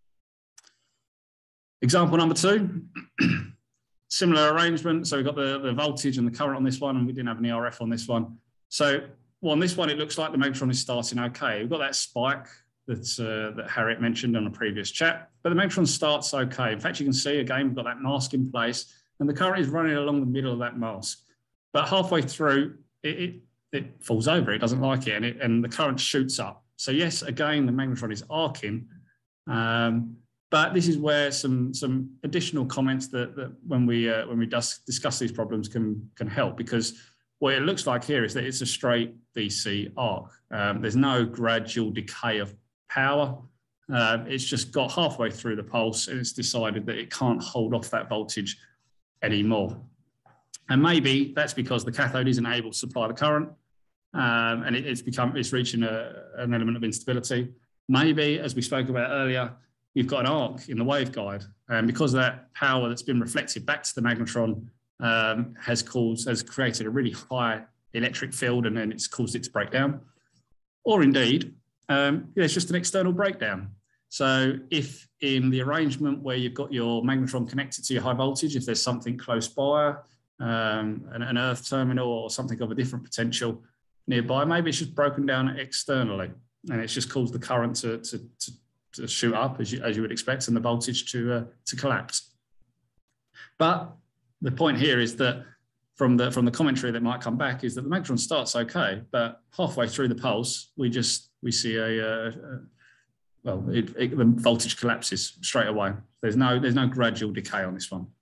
B: Example number two, similar arrangement. So we've got the, the voltage and the current on this one, and we didn't have any R F on this one. So well, on this one, it looks like the magnetron is starting okay. We've got that spike that's, uh, that Harriet mentioned on a previous chat, but the magnetron starts okay. In fact, you can see, again, we've got that mask in place, and the current is running along the middle of that mask. But halfway through, it, it, it falls over. It doesn't like it, and, it, and the current shoots up. So yes, again, the magnetron is arcing, um, but this is where some, some additional comments that, that when we, uh, when we dis discuss these problems can, can help, because what it looks like here is that it's a straight D C arc. Um, there's no gradual decay of power. Uh, it's just got halfway through the pulse and it's decided that it can't hold off that voltage anymore. And maybe that's because the cathode isn't able to supply the current, um, and it, it's become it's reaching a, an element of instability. Maybe, as we spoke about earlier, you've got an arc in the waveguide, and because of that power that's been reflected back to the magnetron um, has caused has created a really high electric field, and then it's caused it to break down. Or indeed, um, there's just an external breakdown. So if in the arrangement where you've got your magnetron connected to your high voltage, if there's something close by, um, an, an earth terminal or something of a different potential nearby, maybe it's just broken down externally, and it's just caused the current to, to, to, to shoot up as you, as you would expect, and the voltage to, uh, to collapse. But the point here is that from the from the commentary that might come back is that the magnetron starts okay, but halfway through the pulse, we just we see a, a, a well, it, it, the voltage collapses straight away. There's no there's no gradual decay on this one.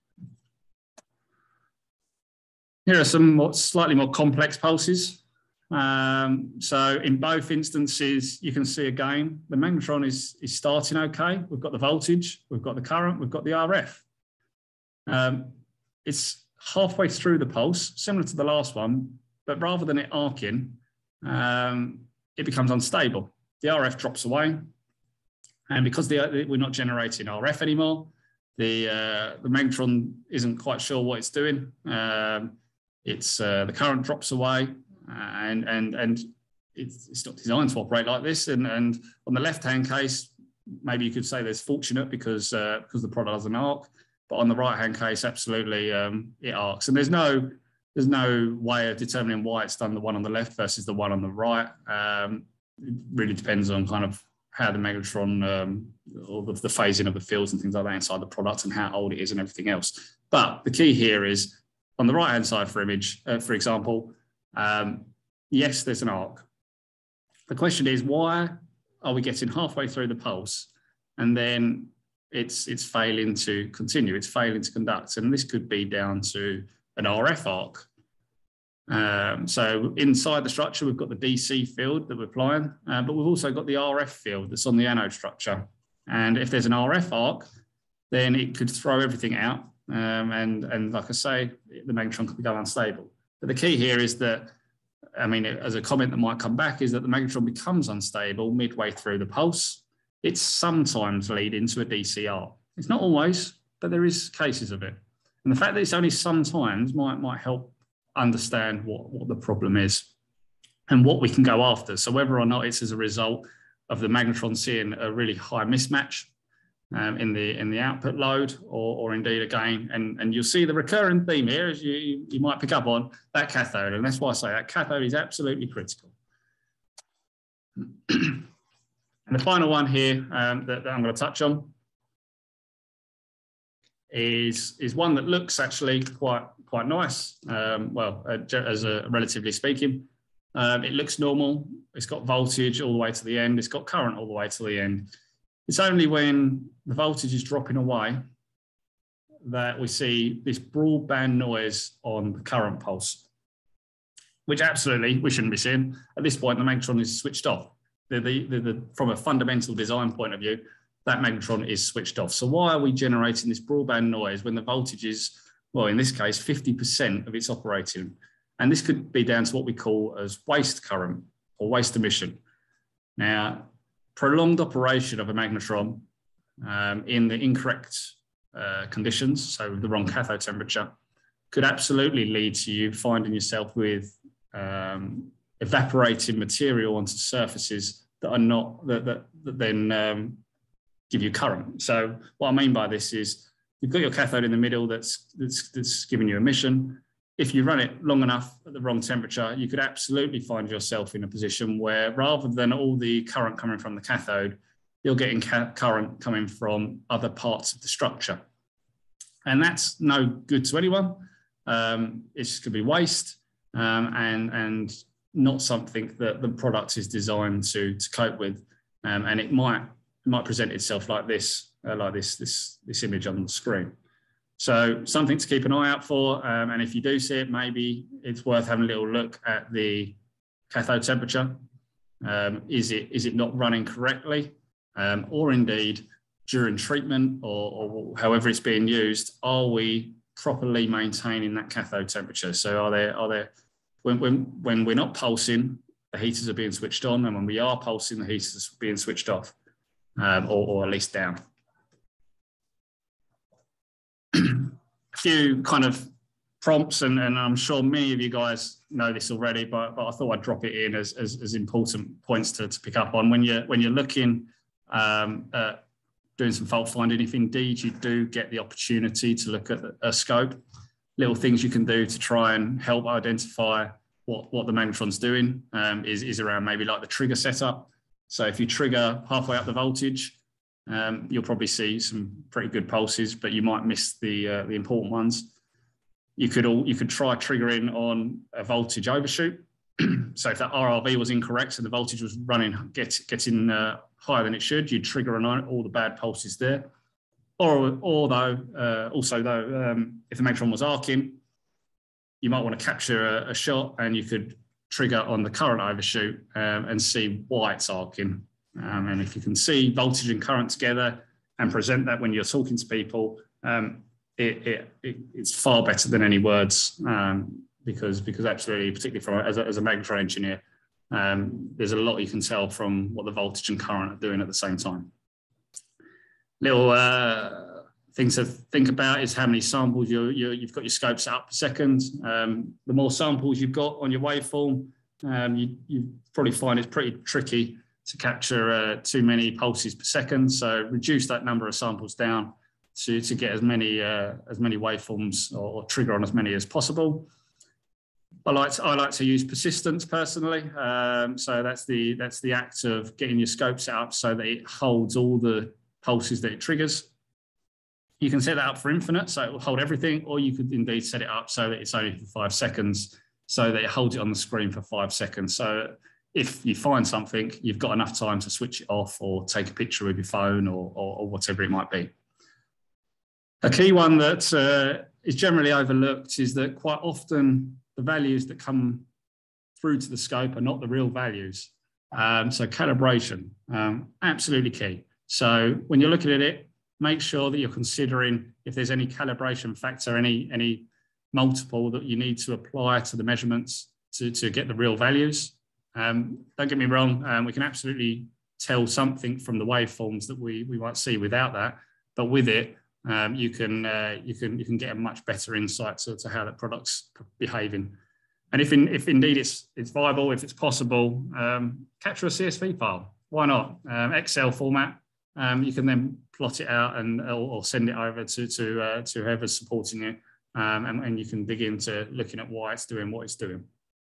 B: Here are some more, slightly more complex pulses. Um, so in both instances, you can see again, the magnetron is, is starting okay. We've got the voltage, we've got the current, we've got the R F. Um, it's halfway through the pulse, similar to the last one, but rather than it arcing, um, it becomes unstable. The R F drops away. And because the, we're not generating R F anymore, the, uh, the magnetron isn't quite sure what it's doing. Um, it's, uh, the current drops away. And and and it's, it's not designed to operate like this. And and on the left-hand case, maybe you could say there's fortunate because uh, because the product doesn't arc. But on the right-hand case, absolutely um, it arcs. And there's no there's no way of determining why it's done the one on the left versus the one on the right. Um, it really depends on kind of how the magnetron um, or the, the phasing of the fields and things like that inside the product and how old it is and everything else. But the key here is on the right-hand side for image, uh, for example. Um, yes, there's an arc. The question is, why are we getting halfway through the pulse and then it's it's failing to continue, it's failing to conduct? And this could be down to an R F arc. Um, so inside the structure, we've got the D C field that we're applying, uh, but we've also got the R F field that's on the anode structure. And if there's an R F arc, then it could throw everything out. Um, and, and like I say, the magnetron could become unstable. But the key here is that, I mean, as a comment that might come back, is that the magnetron becomes unstable midway through the pulse. It's sometimes leading to a D C arc. It's not always, but there is cases of it. And the fact that it's only sometimes might, might help understand what, what the problem is and what we can go after. So whether or not it's as a result of the magnetron seeing a really high mismatch Um, in the in the output load, or, or indeed again, and, and you'll see the recurring theme here, as you, you might pick up on, that cathode. And that's why I say that cathode is absolutely critical. And the final one here um, that, that I'm going to touch on is, is one that looks actually quite, quite nice. Um, well, uh, as a relatively speaking, um, it looks normal. It's got voltage all the way to the end. It's got current all the way to the end. It's only when the voltage is dropping away that we see this broadband noise on the current pulse, which absolutely we shouldn't be seeing. At this point, the magnetron is switched off. The, the, the, the, from a fundamental design point of view, that magnetron is switched off. So why are we generating this broadband noise when the voltage is, well, in this case, fifty percent of its operating? And this could be down to what we call as waste current or waste emission. Now, prolonged operation of a magnetron um, in the incorrect uh, conditions, so the wrong cathode temperature, could absolutely lead to you finding yourself with um, evaporating material onto surfaces that are not, that, that, that then um, give you current. So what I mean by this is you've got your cathode in the middle that's, that's, that's giving you emission. If you run it long enough at the wrong temperature, you could absolutely find yourself in a position where rather than all the current coming from the cathode, you're getting ca current coming from other parts of the structure. And that's no good to anyone. Um, it's going to be waste um, and, and not something that the product is designed to, to cope with. Um, and it might, it might present itself like this, uh, like this, this, this image on the screen. So something to keep an eye out for, um, and if you do see it, maybe it's worth having a little look at the cathode temperature. Um, is it is it not running correctly, um, or indeed during treatment or, or however it's being used, are we properly maintaining that cathode temperature? So are there are there when when when we're not pulsing, the heaters are being switched on, and when we are pulsing, the heaters are being switched off, um, or, or at least down. A few kind of prompts, and, and I'm sure many of you guys know this already, but, but I thought I'd drop it in as, as, as important points to, to pick up on. When you're, when you're looking um, at doing some fault finding, if indeed you do get the opportunity to look at a scope, little things you can do to try and help identify what, what the magnetron's doing um, is, is around maybe like the trigger setup. So if you trigger halfway up the voltage, Um, you'll probably see some pretty good pulses, but you might miss the, uh, the important ones. You could all you could try triggering on a voltage overshoot. So if that R R V was incorrect and the voltage was running get, getting uh, higher than it should, you'd trigger on all the bad pulses there. Or, or though, uh, also though, um, if the magnetron was arcing, you might want to capture a, a shot and you could trigger on the current overshoot um, and see why it's arcing. Um, and if you can see voltage and current together and present that when you're talking to people, um, it, it, it, it's far better than any words um, because, because absolutely, particularly from as a, as a magnetron engineer, um, there's a lot you can tell from what the voltage and current are doing at the same time. Little uh, things to think about is how many samples you, you, you've got your scope set up per second. Um, the more samples you've got on your waveform, um, you, you probably find it's pretty tricky to capture uh, too many pulses per second. So reduce that number of samples down to, to get as many uh, as many waveforms or, or trigger on as many as possible. I like to, I like to use persistence personally. Um, so that's the that's the act of getting your scope set up so that it holds all the pulses that it triggers. You can set that up for infinite, so it will hold everything, or you could indeed set it up so that it's only for five seconds, so that it holds it on the screen for five seconds. So if you find something, you've got enough time to switch it off or take a picture with your phone or, or, or whatever it might be. A key one that uh, is generally overlooked is that quite often the values that come through to the scope are not the real values. Um, so calibration, um, absolutely key. So when you're looking at it, make sure that you're considering if there's any calibration factor, any, any multiple that you need to apply to the measurements to, to get the real values. Um, don't get me wrong, um, we can absolutely tell something from the waveforms that we, we might see without that, but with it, um, you, can, uh, you, can, you can get a much better insight to, to how the product's behaving. And if, in, if indeed it's, it's viable, if it's possible, um, capture a C S V file. Why not? Um, Excel format. Um, you can then plot it out and or, or send it over to to, uh, to whoever's supporting you, um, and, and you can dig into looking at why it's doing what it's doing.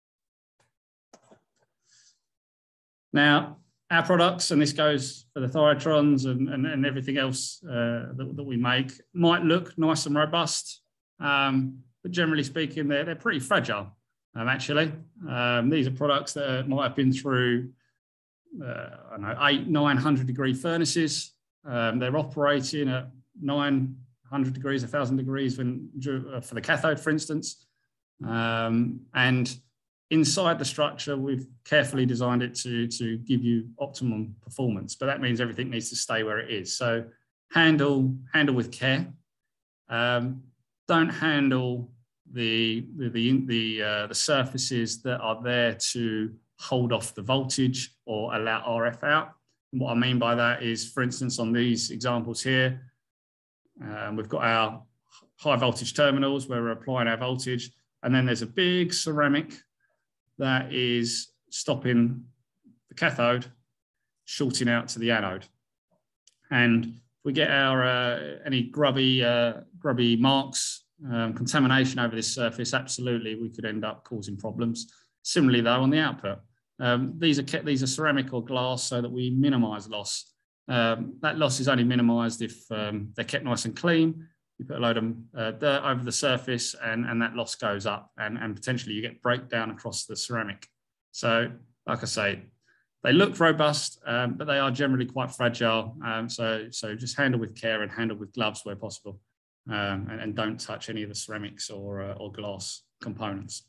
B: Now, our products, and this goes for the Thyrotrons and, and, and everything else uh, that, that we make, might look nice and robust, um, but generally speaking, they're, they're pretty fragile, um, actually. Um, these are products that might have been through Uh, I don't know, eight, nine hundred degree furnaces. Um, they're operating at nine hundred degrees, a thousand degrees when, uh, for the cathode, for instance. Um, and inside the structure, we've carefully designed it to, to give you optimum performance, but that means everything needs to stay where it is. So handle, handle with care. Um, don't handle the, the, the, the, uh, the surfaces that are there to hold off the voltage or allow R F out. And what I mean by that is, for instance, on these examples here, um, we've got our high voltage terminals where we're applying our voltage, and then there's a big ceramic that is stopping the cathode shorting out to the anode. And if we get our uh, any grubby, uh, grubby marks, um, contamination over this surface, absolutely we could end up causing problems. Similarly though, on the output, Um, these are kept, these are ceramic or glass so that we minimise loss. Um, that loss is only minimised if um, they're kept nice and clean. You put a load of uh, dirt over the surface and, and that loss goes up, and, and potentially you get breakdown across the ceramic. So, like I say, they look robust, um, but they are generally quite fragile. Um, so, so just handle with care and handle with gloves where possible, um, and, and don't touch any of the ceramics or, uh, or glass components.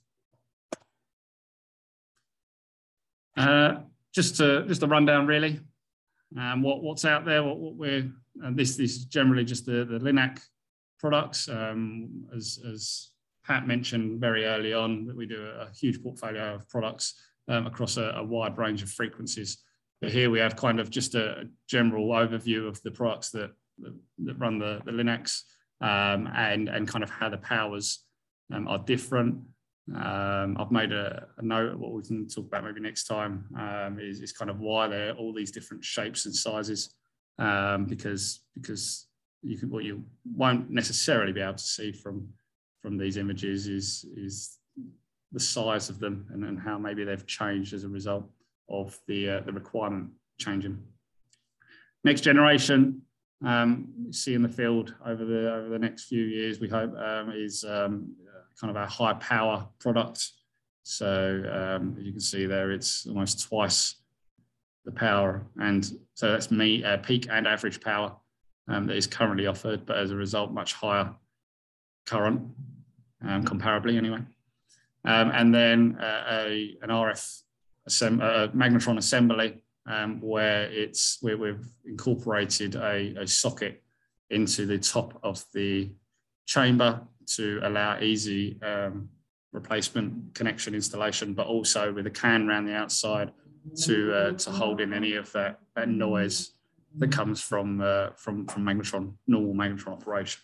B: Uh, just to just a rundown, really. Um, what what's out there? What, what we're and this, this is generally just the the Linac products. Um, as as Pat mentioned very early on, that we do a, a huge portfolio of products um, across a, a wide range of frequencies. But here we have kind of just a, a general overview of the products that that, that run the the Linacs, um, and and kind of how the powers um, are different. Um, I've made a, a note of what we can talk about maybe next time, um, is, is kind of why they're all these different shapes and sizes, um, because because you can, what you won't necessarily be able to see from from these images is is the size of them and, and how maybe they've changed as a result of the uh, the requirement changing. Next generation, um, you see in the field over the over the next few years, we hope, um, is um, kind of our high power product. So um, you can see there, it's almost twice the power. And so that's me, uh, peak and average power um, that is currently offered, but as a result, much higher current, um, comparably anyway. Um, and then uh, a, an R F, a magnetron assembly, um, where it's where we've incorporated a, a socket into the top of the chamber to allow easy um, replacement connection installation, but also with a can around the outside to uh, to hold in any of that, that noise that comes from uh, from from magnetron, normal magnetron operation.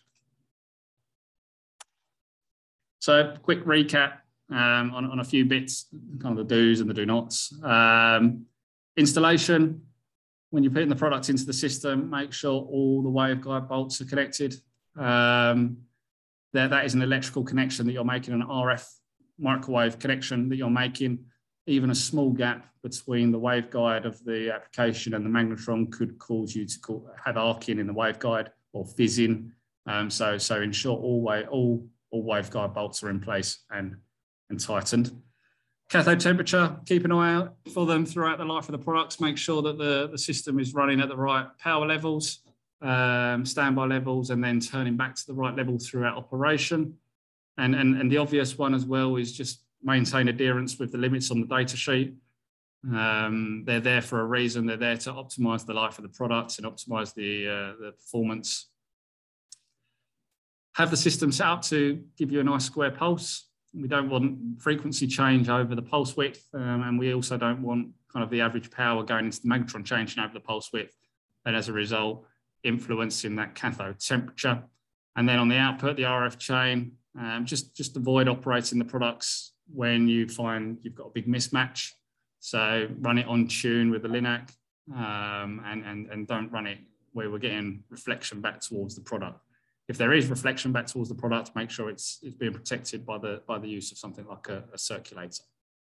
B: So quick recap um, on, on a few bits, kind of the do's and the do nots. Um, installation, when you're putting the product into the system, make sure all the waveguide bolts are connected. Um, there, that is an electrical connection that you're making, an R F microwave connection that you're making. Even a small gap between the waveguide of the application and the magnetron could cause you to call, have arcing in the waveguide or fizzing. Um, so, so ensure all, way, all, all waveguide bolts are in place and, and tightened. Cathode temperature, keep an eye out for them throughout the life of the products. Make sure that the, the system is running at the right power levels, um, standby levels, and then turning back to the right level throughout operation. And, and, and the obvious one as well is just maintain adherence with the limits on the data sheet. Um, they're there for a reason. They're there to optimize the life of the products and optimize the, uh, the performance. Have the system set up to give you a nice square pulse. We don't want frequency change over the pulse width, um, and we also don't want kind of the average power going into the magnetron changing over the pulse width, and as a result, influencing that cathode temperature. And then on the output, the R F chain, um, just, just avoid operating the products when you find you've got a big mismatch. So run it on tune with the Linac, um, and, and, and don't run it where we're getting reflection back towards the product. If there is reflection back towards the product, make sure it's, it's being protected by the, by the use of something like a, a circulator.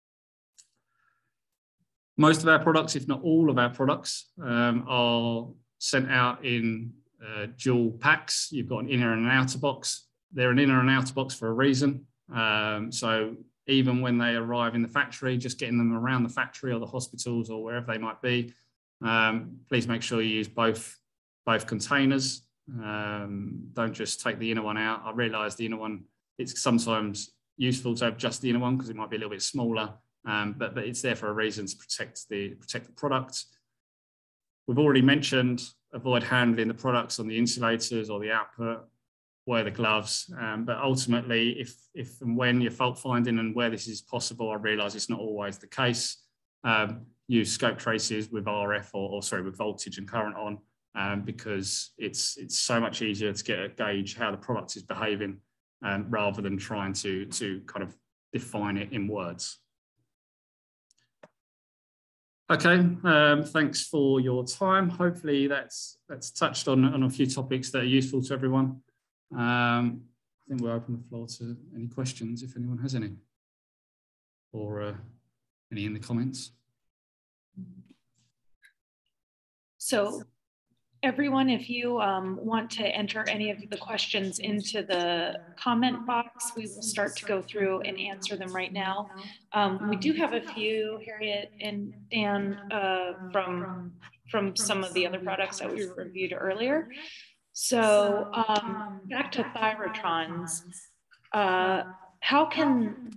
B: Most of our products, if not all of our products, um, are sent out in uh, dual packs. You've got an inner and an outer box. They're an inner and outer box for a reason. Um, so even when they arrive in the factory, just getting them around the factory or the hospitals or wherever they might be, um, please make sure you use both, both containers. Um, don't just take the inner one out. I realise the inner one, it's sometimes useful to have just the inner one because it might be a little bit smaller, um, but, but it's there for a reason to protect the, protect the product. We've already mentioned avoid handling the products on the insulators or the output, wear the gloves, um, but ultimately if, if and when you're fault finding and where this is possible, I realise it's not always the case, um, use scope traces with R F or, or sorry, with voltage and current on. Um, because it's it's so much easier to get a gauge how the product is behaving, um, rather than trying to to kind of define it in words. Okay, um, thanks for your time. Hopefully that's that's touched on, on a few topics that are useful to everyone. Um, I think we'll open the floor to any questions if anyone has any, or uh, any in the comments.
A: So everyone, if you um, want to enter any of the questions into the comment box, we will start to go through and answer them right now. Um, we do have a few, Harriet and Dan, uh, from, from some of the other products that we reviewed earlier. So um, back to Thyrotrons, uh, how can,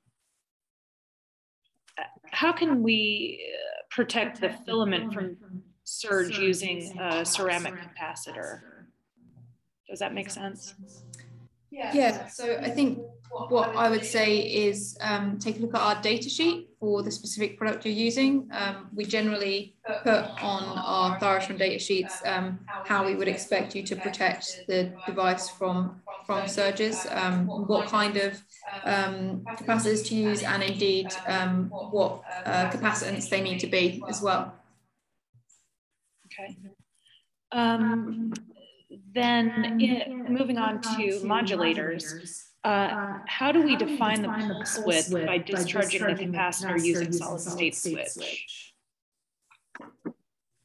A: how can we protect the filament from surge using a ceramic capacitor? Does that make sense?
C: Yeah, so I think what I would say is um, take a look at our data sheet for the specific product you're using. Um, we generally put on our Thyrotron data sheets um, how we would expect you to protect the device from, from surges, um, what kind of um, capacitors to use, and indeed um, what uh, capacitance they need to be as well.
A: Okay. Um, then it, moving on to modulators, uh, how do we define the pulse width by discharging the capacitor using solid state switch?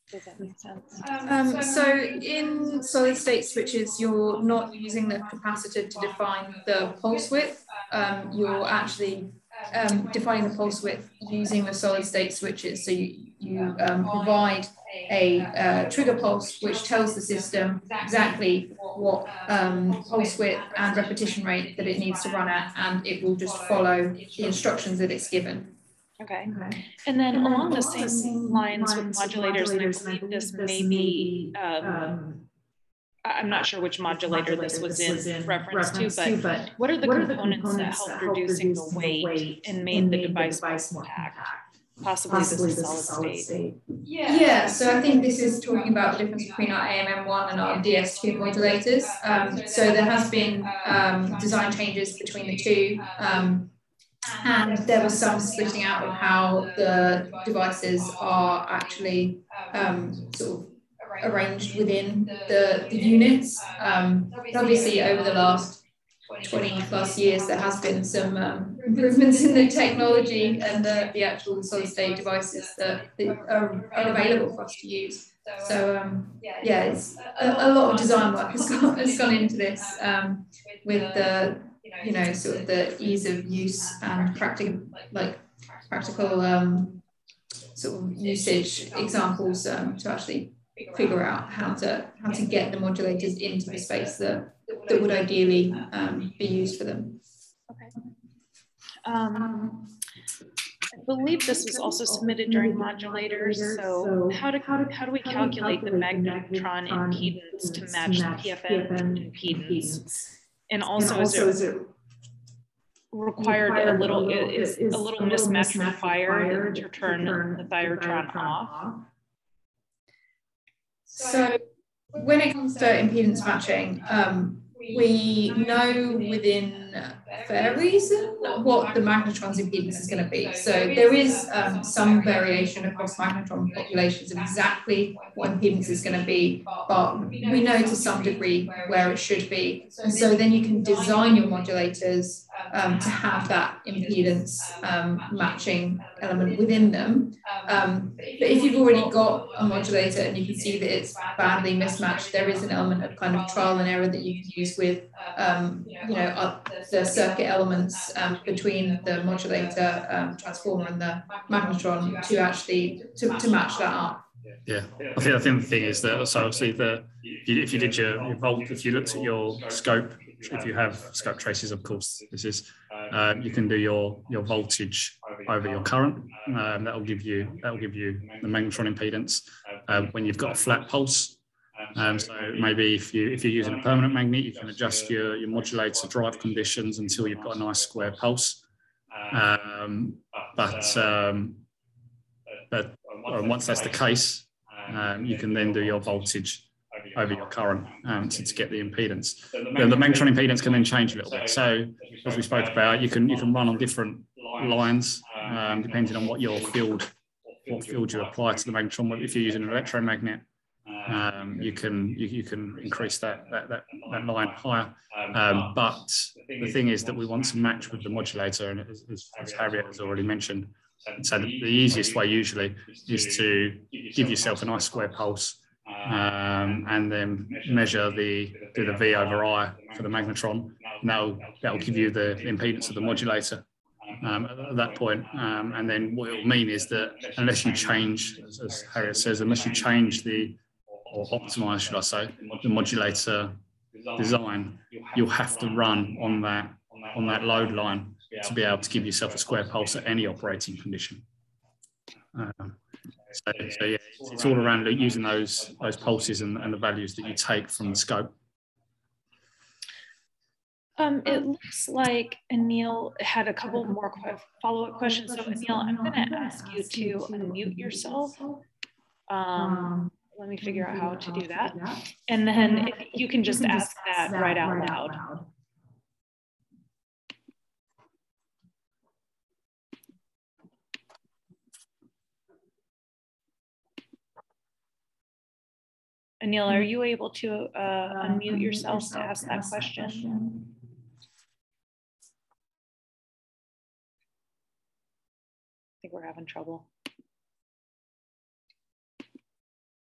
A: Does that make sense?
C: Um, so in solid state switches, you're not using the capacitor to define the pulse width. Um, you're actually um, defining the pulse width using the solid state switches. So you, you um, provide a uh, trigger pulse which tells the system exactly what um, pulse width and repetition rate that it needs to run at, and it will just follow the instructions that it's given.
A: Okay. okay. And then and along the same, same lines, lines with modulators, modulators and I believe this may be, um, um, I'm not sure which modulator, modulator this was in, was in reference, reference to, but, to, but what are the, what components, are the components that helped reducing the weight, weight and made, and the, made device the device more compact? compact? Possibly, Possibly this is solid, solid state. state. Yeah. yeah, so I think this is talking about the difference between our A M M one and our D S two modulators. Um, so there has been um, design changes between the two. Um, And there was some splitting out of how the devices are actually um, sort of arranged within the, the units. Um, obviously, over the last twenty plus years, there has been some um, improvements in the technology and the, the actual solid state devices that, that are, are available for us to use. So um, yeah, it's a, a lot of design work has gone, has gone into this um, with the you know, sort of the ease of use and practical, like practical um, sort of usage examples um, to actually figure out how to how to get the modulators into the space that that would ideally um, be used for them. Okay. Um, I believe this was also submitted during modulators. So how do how do we calculate the magnetron impedance to match the P F N impedance? And also, and also is, it is it required, required a little, a little is, is a little mismatch required to turn the Thyratron off?
C: So when it comes to impedance matching, um, we know within a fair reason what the magnetron's impedance is going to be. So there is um, some variation across magnetron populations of exactly what impedance is going to be, but we know to some degree where it should be. And so then you can design your modulators um, to have that impedance um, matching element within them. Um, but if you've already got a modulator and you can see that it's badly mismatched, there is an element of kind of trial and error that you can use with um, you know, uh, the circuit elements um, between the modulator um, transformer and the magnetron to actually to, to match that up.
B: Yeah, I think I think the thing is that so obviously the if you, if you did your, your volt, if you looked at your scope, if you have scope traces, of course, this is um, you can do your your voltage over your current. Um, that will give you that will give you the magnetron impedance um, when you've got a flat pulse. Um, so maybe if you if you're using a permanent magnet, you can adjust your your modulator drive conditions until you've got a nice square pulse. Um, but um, but once that's the case, um, you can then do your voltage over your current um, to, to get the impedance. The, the magnetron impedance can then change a little bit. So as we spoke about, you can you can run on different lines um, depending on what your field what field you apply to the magnetron. If you're using an electromagnet, um, you can you, you can increase that that that, that line higher. Um, but the thing is that we want to match with the modulator, and as, as Harriet has already mentioned. So the, the easiest way usually is to give yourself a nice square pulse um, and then measure the do the V over I for the magnetron. And that'll that'll give you the impedance of the modulator um, at that point. Um, and then what it will mean is that unless you change, as, as Harriet says, unless you change the or optimize, should I say, the modulator design, you'll have to run on that on that load line to be able to give yourself a square pulse at any operating condition. Um, so, so yeah, it's, it's all around using those those pulses and, and the values that you take from the scope.
A: Um, it looks like Anil had a couple more follow-up questions. So Anil, I'm going to ask you to unmute yourself. Um, let me figure out how to do that. And then if you can just ask that right out loud. Anil, are you able to uh, unmute yourself to ask that question? I think we're having trouble.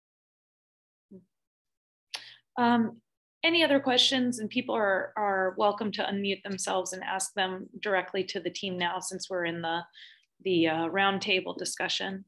A: Um, any other questions? And people are, are welcome to unmute themselves and ask them directly to the team now, since we're in the, the uh, roundtable discussion.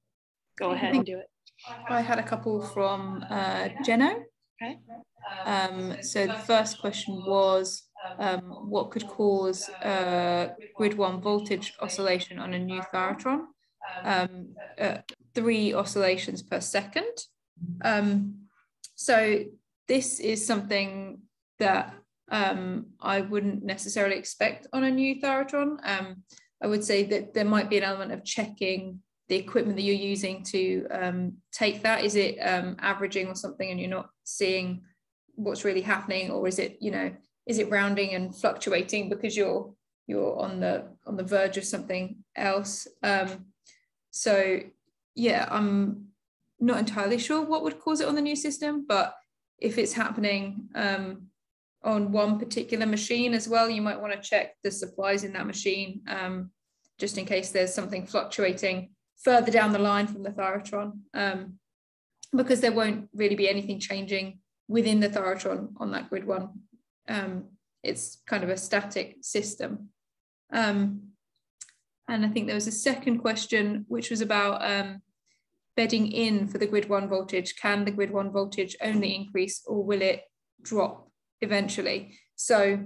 A: Go ahead and do it.
C: I had a couple from uh, Jeno.
A: Okay.
C: Um, so the first question was, um, what could cause uh, grid one voltage oscillation on a new Thyratron? Um, uh, three oscillations per second. Um, so this is something that um, I wouldn't necessarily expect on a new Thyratron. Um, I would say that there might be an element of checking the equipment that you're using to um, take that. Is it um, averaging or something and you're not seeing what's really happening, or is it, you know, is it rounding and fluctuating because you're you're on the on the verge of something else? Um, so yeah, I'm not entirely sure what would cause it on the new system, but if it's happening um, on one particular machine as well, you might want to check the supplies in that machine, um, just in case there's something fluctuating further down the line from the Thyratron, um, because there won't really be anything changing within the Thyratron on that grid one. Um, it's kind of a static system. Um, and I think there was a second question, which was about um, bedding in for the grid one voltage. Can the grid one voltage only increase, or will it drop eventually? So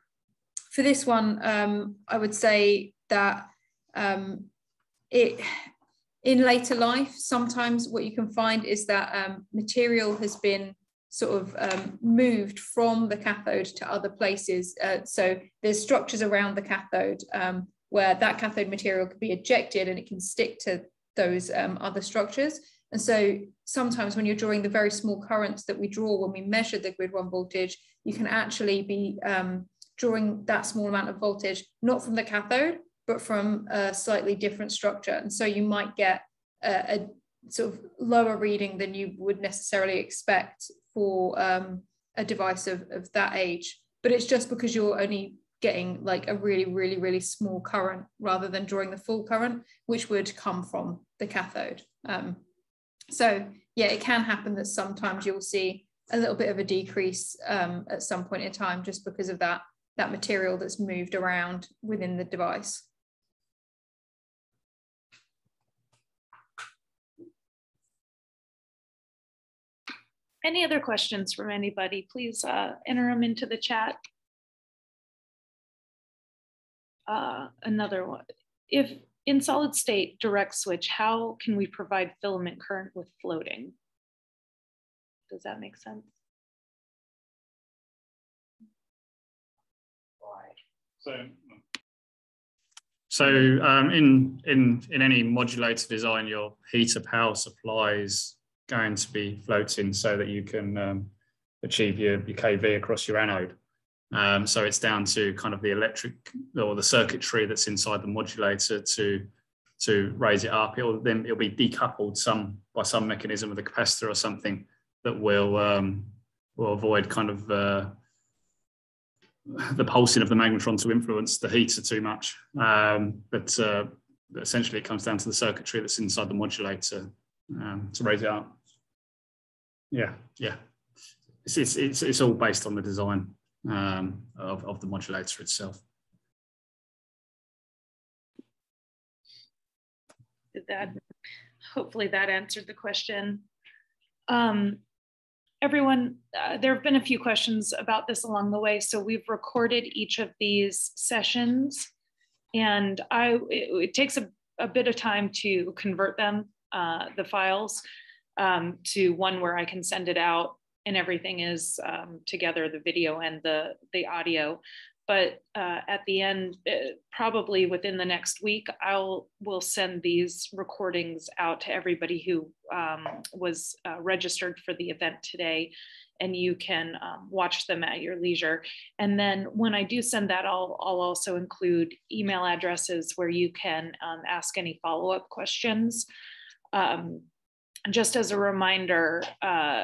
C: for this one, um, I would say that um, it, in later life, sometimes what you can find is that um, material has been sort of um, moved from the cathode to other places. Uh, so there's structures around the cathode um, where that cathode material could be ejected and it can stick to those um, other structures. And so sometimes when you're drawing the very small currents that we draw when we measure the grid one voltage, you can actually be um, drawing that small amount of voltage, not from the cathode, but from a slightly different structure. And so you might get a, a sort of lower reading than you would necessarily expect for um, a device of, of that age. But it's just because you're only getting like a really, really, really small current rather than drawing the full current, which would come from the cathode. Um, so yeah, it can happen that sometimes you'll see a little bit of a decrease um, at some point in time, just because of that, that material that's moved around within the device.
A: Any other questions from anybody? Please uh, enter them into the chat. Uh, another one. If in solid state direct switch, how can we provide filament current with floating? Does that make sense?
B: So, so um, in, in, in any modulator design, your heater power supply is going to be floating so that you can um, achieve your, your K V across your anode. Um, so it's down to kind of the electric or the circuitry that's inside the modulator to, to raise it up. It'll then it'll be decoupled some by some mechanism with a capacitor or something that will um, will avoid kind of uh, the pulsing of the magnetron to influence the heater too much. Um, but uh, essentially it comes down to the circuitry that's inside the modulator um, to raise it up. Yeah, yeah. It's, it's, it's, it's all based on the design um, of, of the modulator itself.
A: Did that, hopefully that answered the question. Um, everyone, uh, there have been a few questions about this along the way. So we've recorded each of these sessions, and I, it, it takes a, a bit of time to convert them, uh, the files, um, to one where I can send it out and everything is um, together, the video and the, the audio. But uh, at the end, uh, probably within the next week, I'll will send these recordings out to everybody who um, was uh, registered for the event today, and you can um, watch them at your leisure. And then when I do send that, I'll, I'll also include email addresses where you can um, ask any follow-up questions. Um, just as a reminder, uh,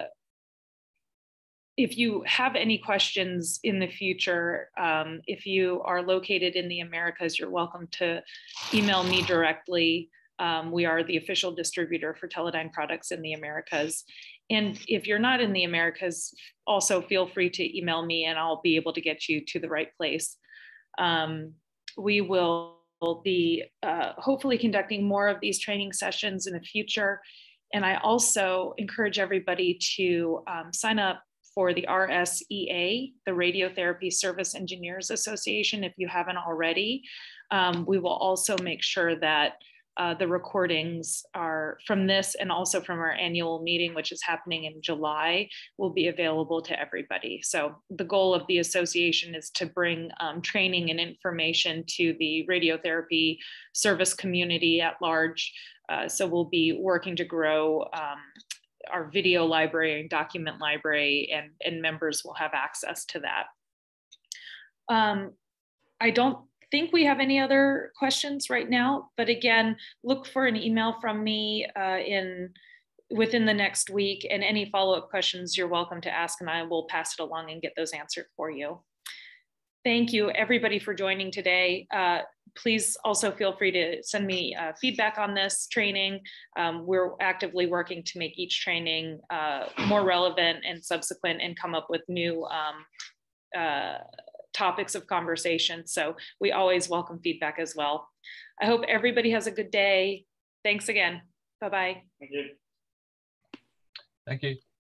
A: if you have any questions in the future, um, if you are located in the Americas, you're welcome to email me directly. Um, we are the official distributor for Teledyne products in the Americas. And if you're not in the Americas, also feel free to email me and I'll be able to get you to the right place. Um, we will be uh, hopefully conducting more of these training sessions in the future. And I also encourage everybody to um, sign up for the R S E A, the Radiotherapy Service Engineers Association, if you haven't already. Um, we will also make sure that uh, the recordings are from this and also from our annual meeting, which is happening in July, will be available to everybody. So the goal of the association is to bring um, training and information to the radiotherapy service community at large. Uh, so we'll be working to grow um, our video library and document library, and, and members will have access to that. Um, I don't think we have any other questions right now, but again, look for an email from me uh, in within the next week, and any follow-up questions you're welcome to ask, and I will pass it along and get those answered for you. Thank you everybody for joining today. Uh, please also feel free to send me uh, feedback on this training. Um, we're actively working to make each training uh, more relevant and subsequent, and come up with new um, uh, topics of conversation. So we always welcome feedback as well. I hope everybody has a good day. Thanks again. Bye-bye.
B: Thank you.
D: Thank you.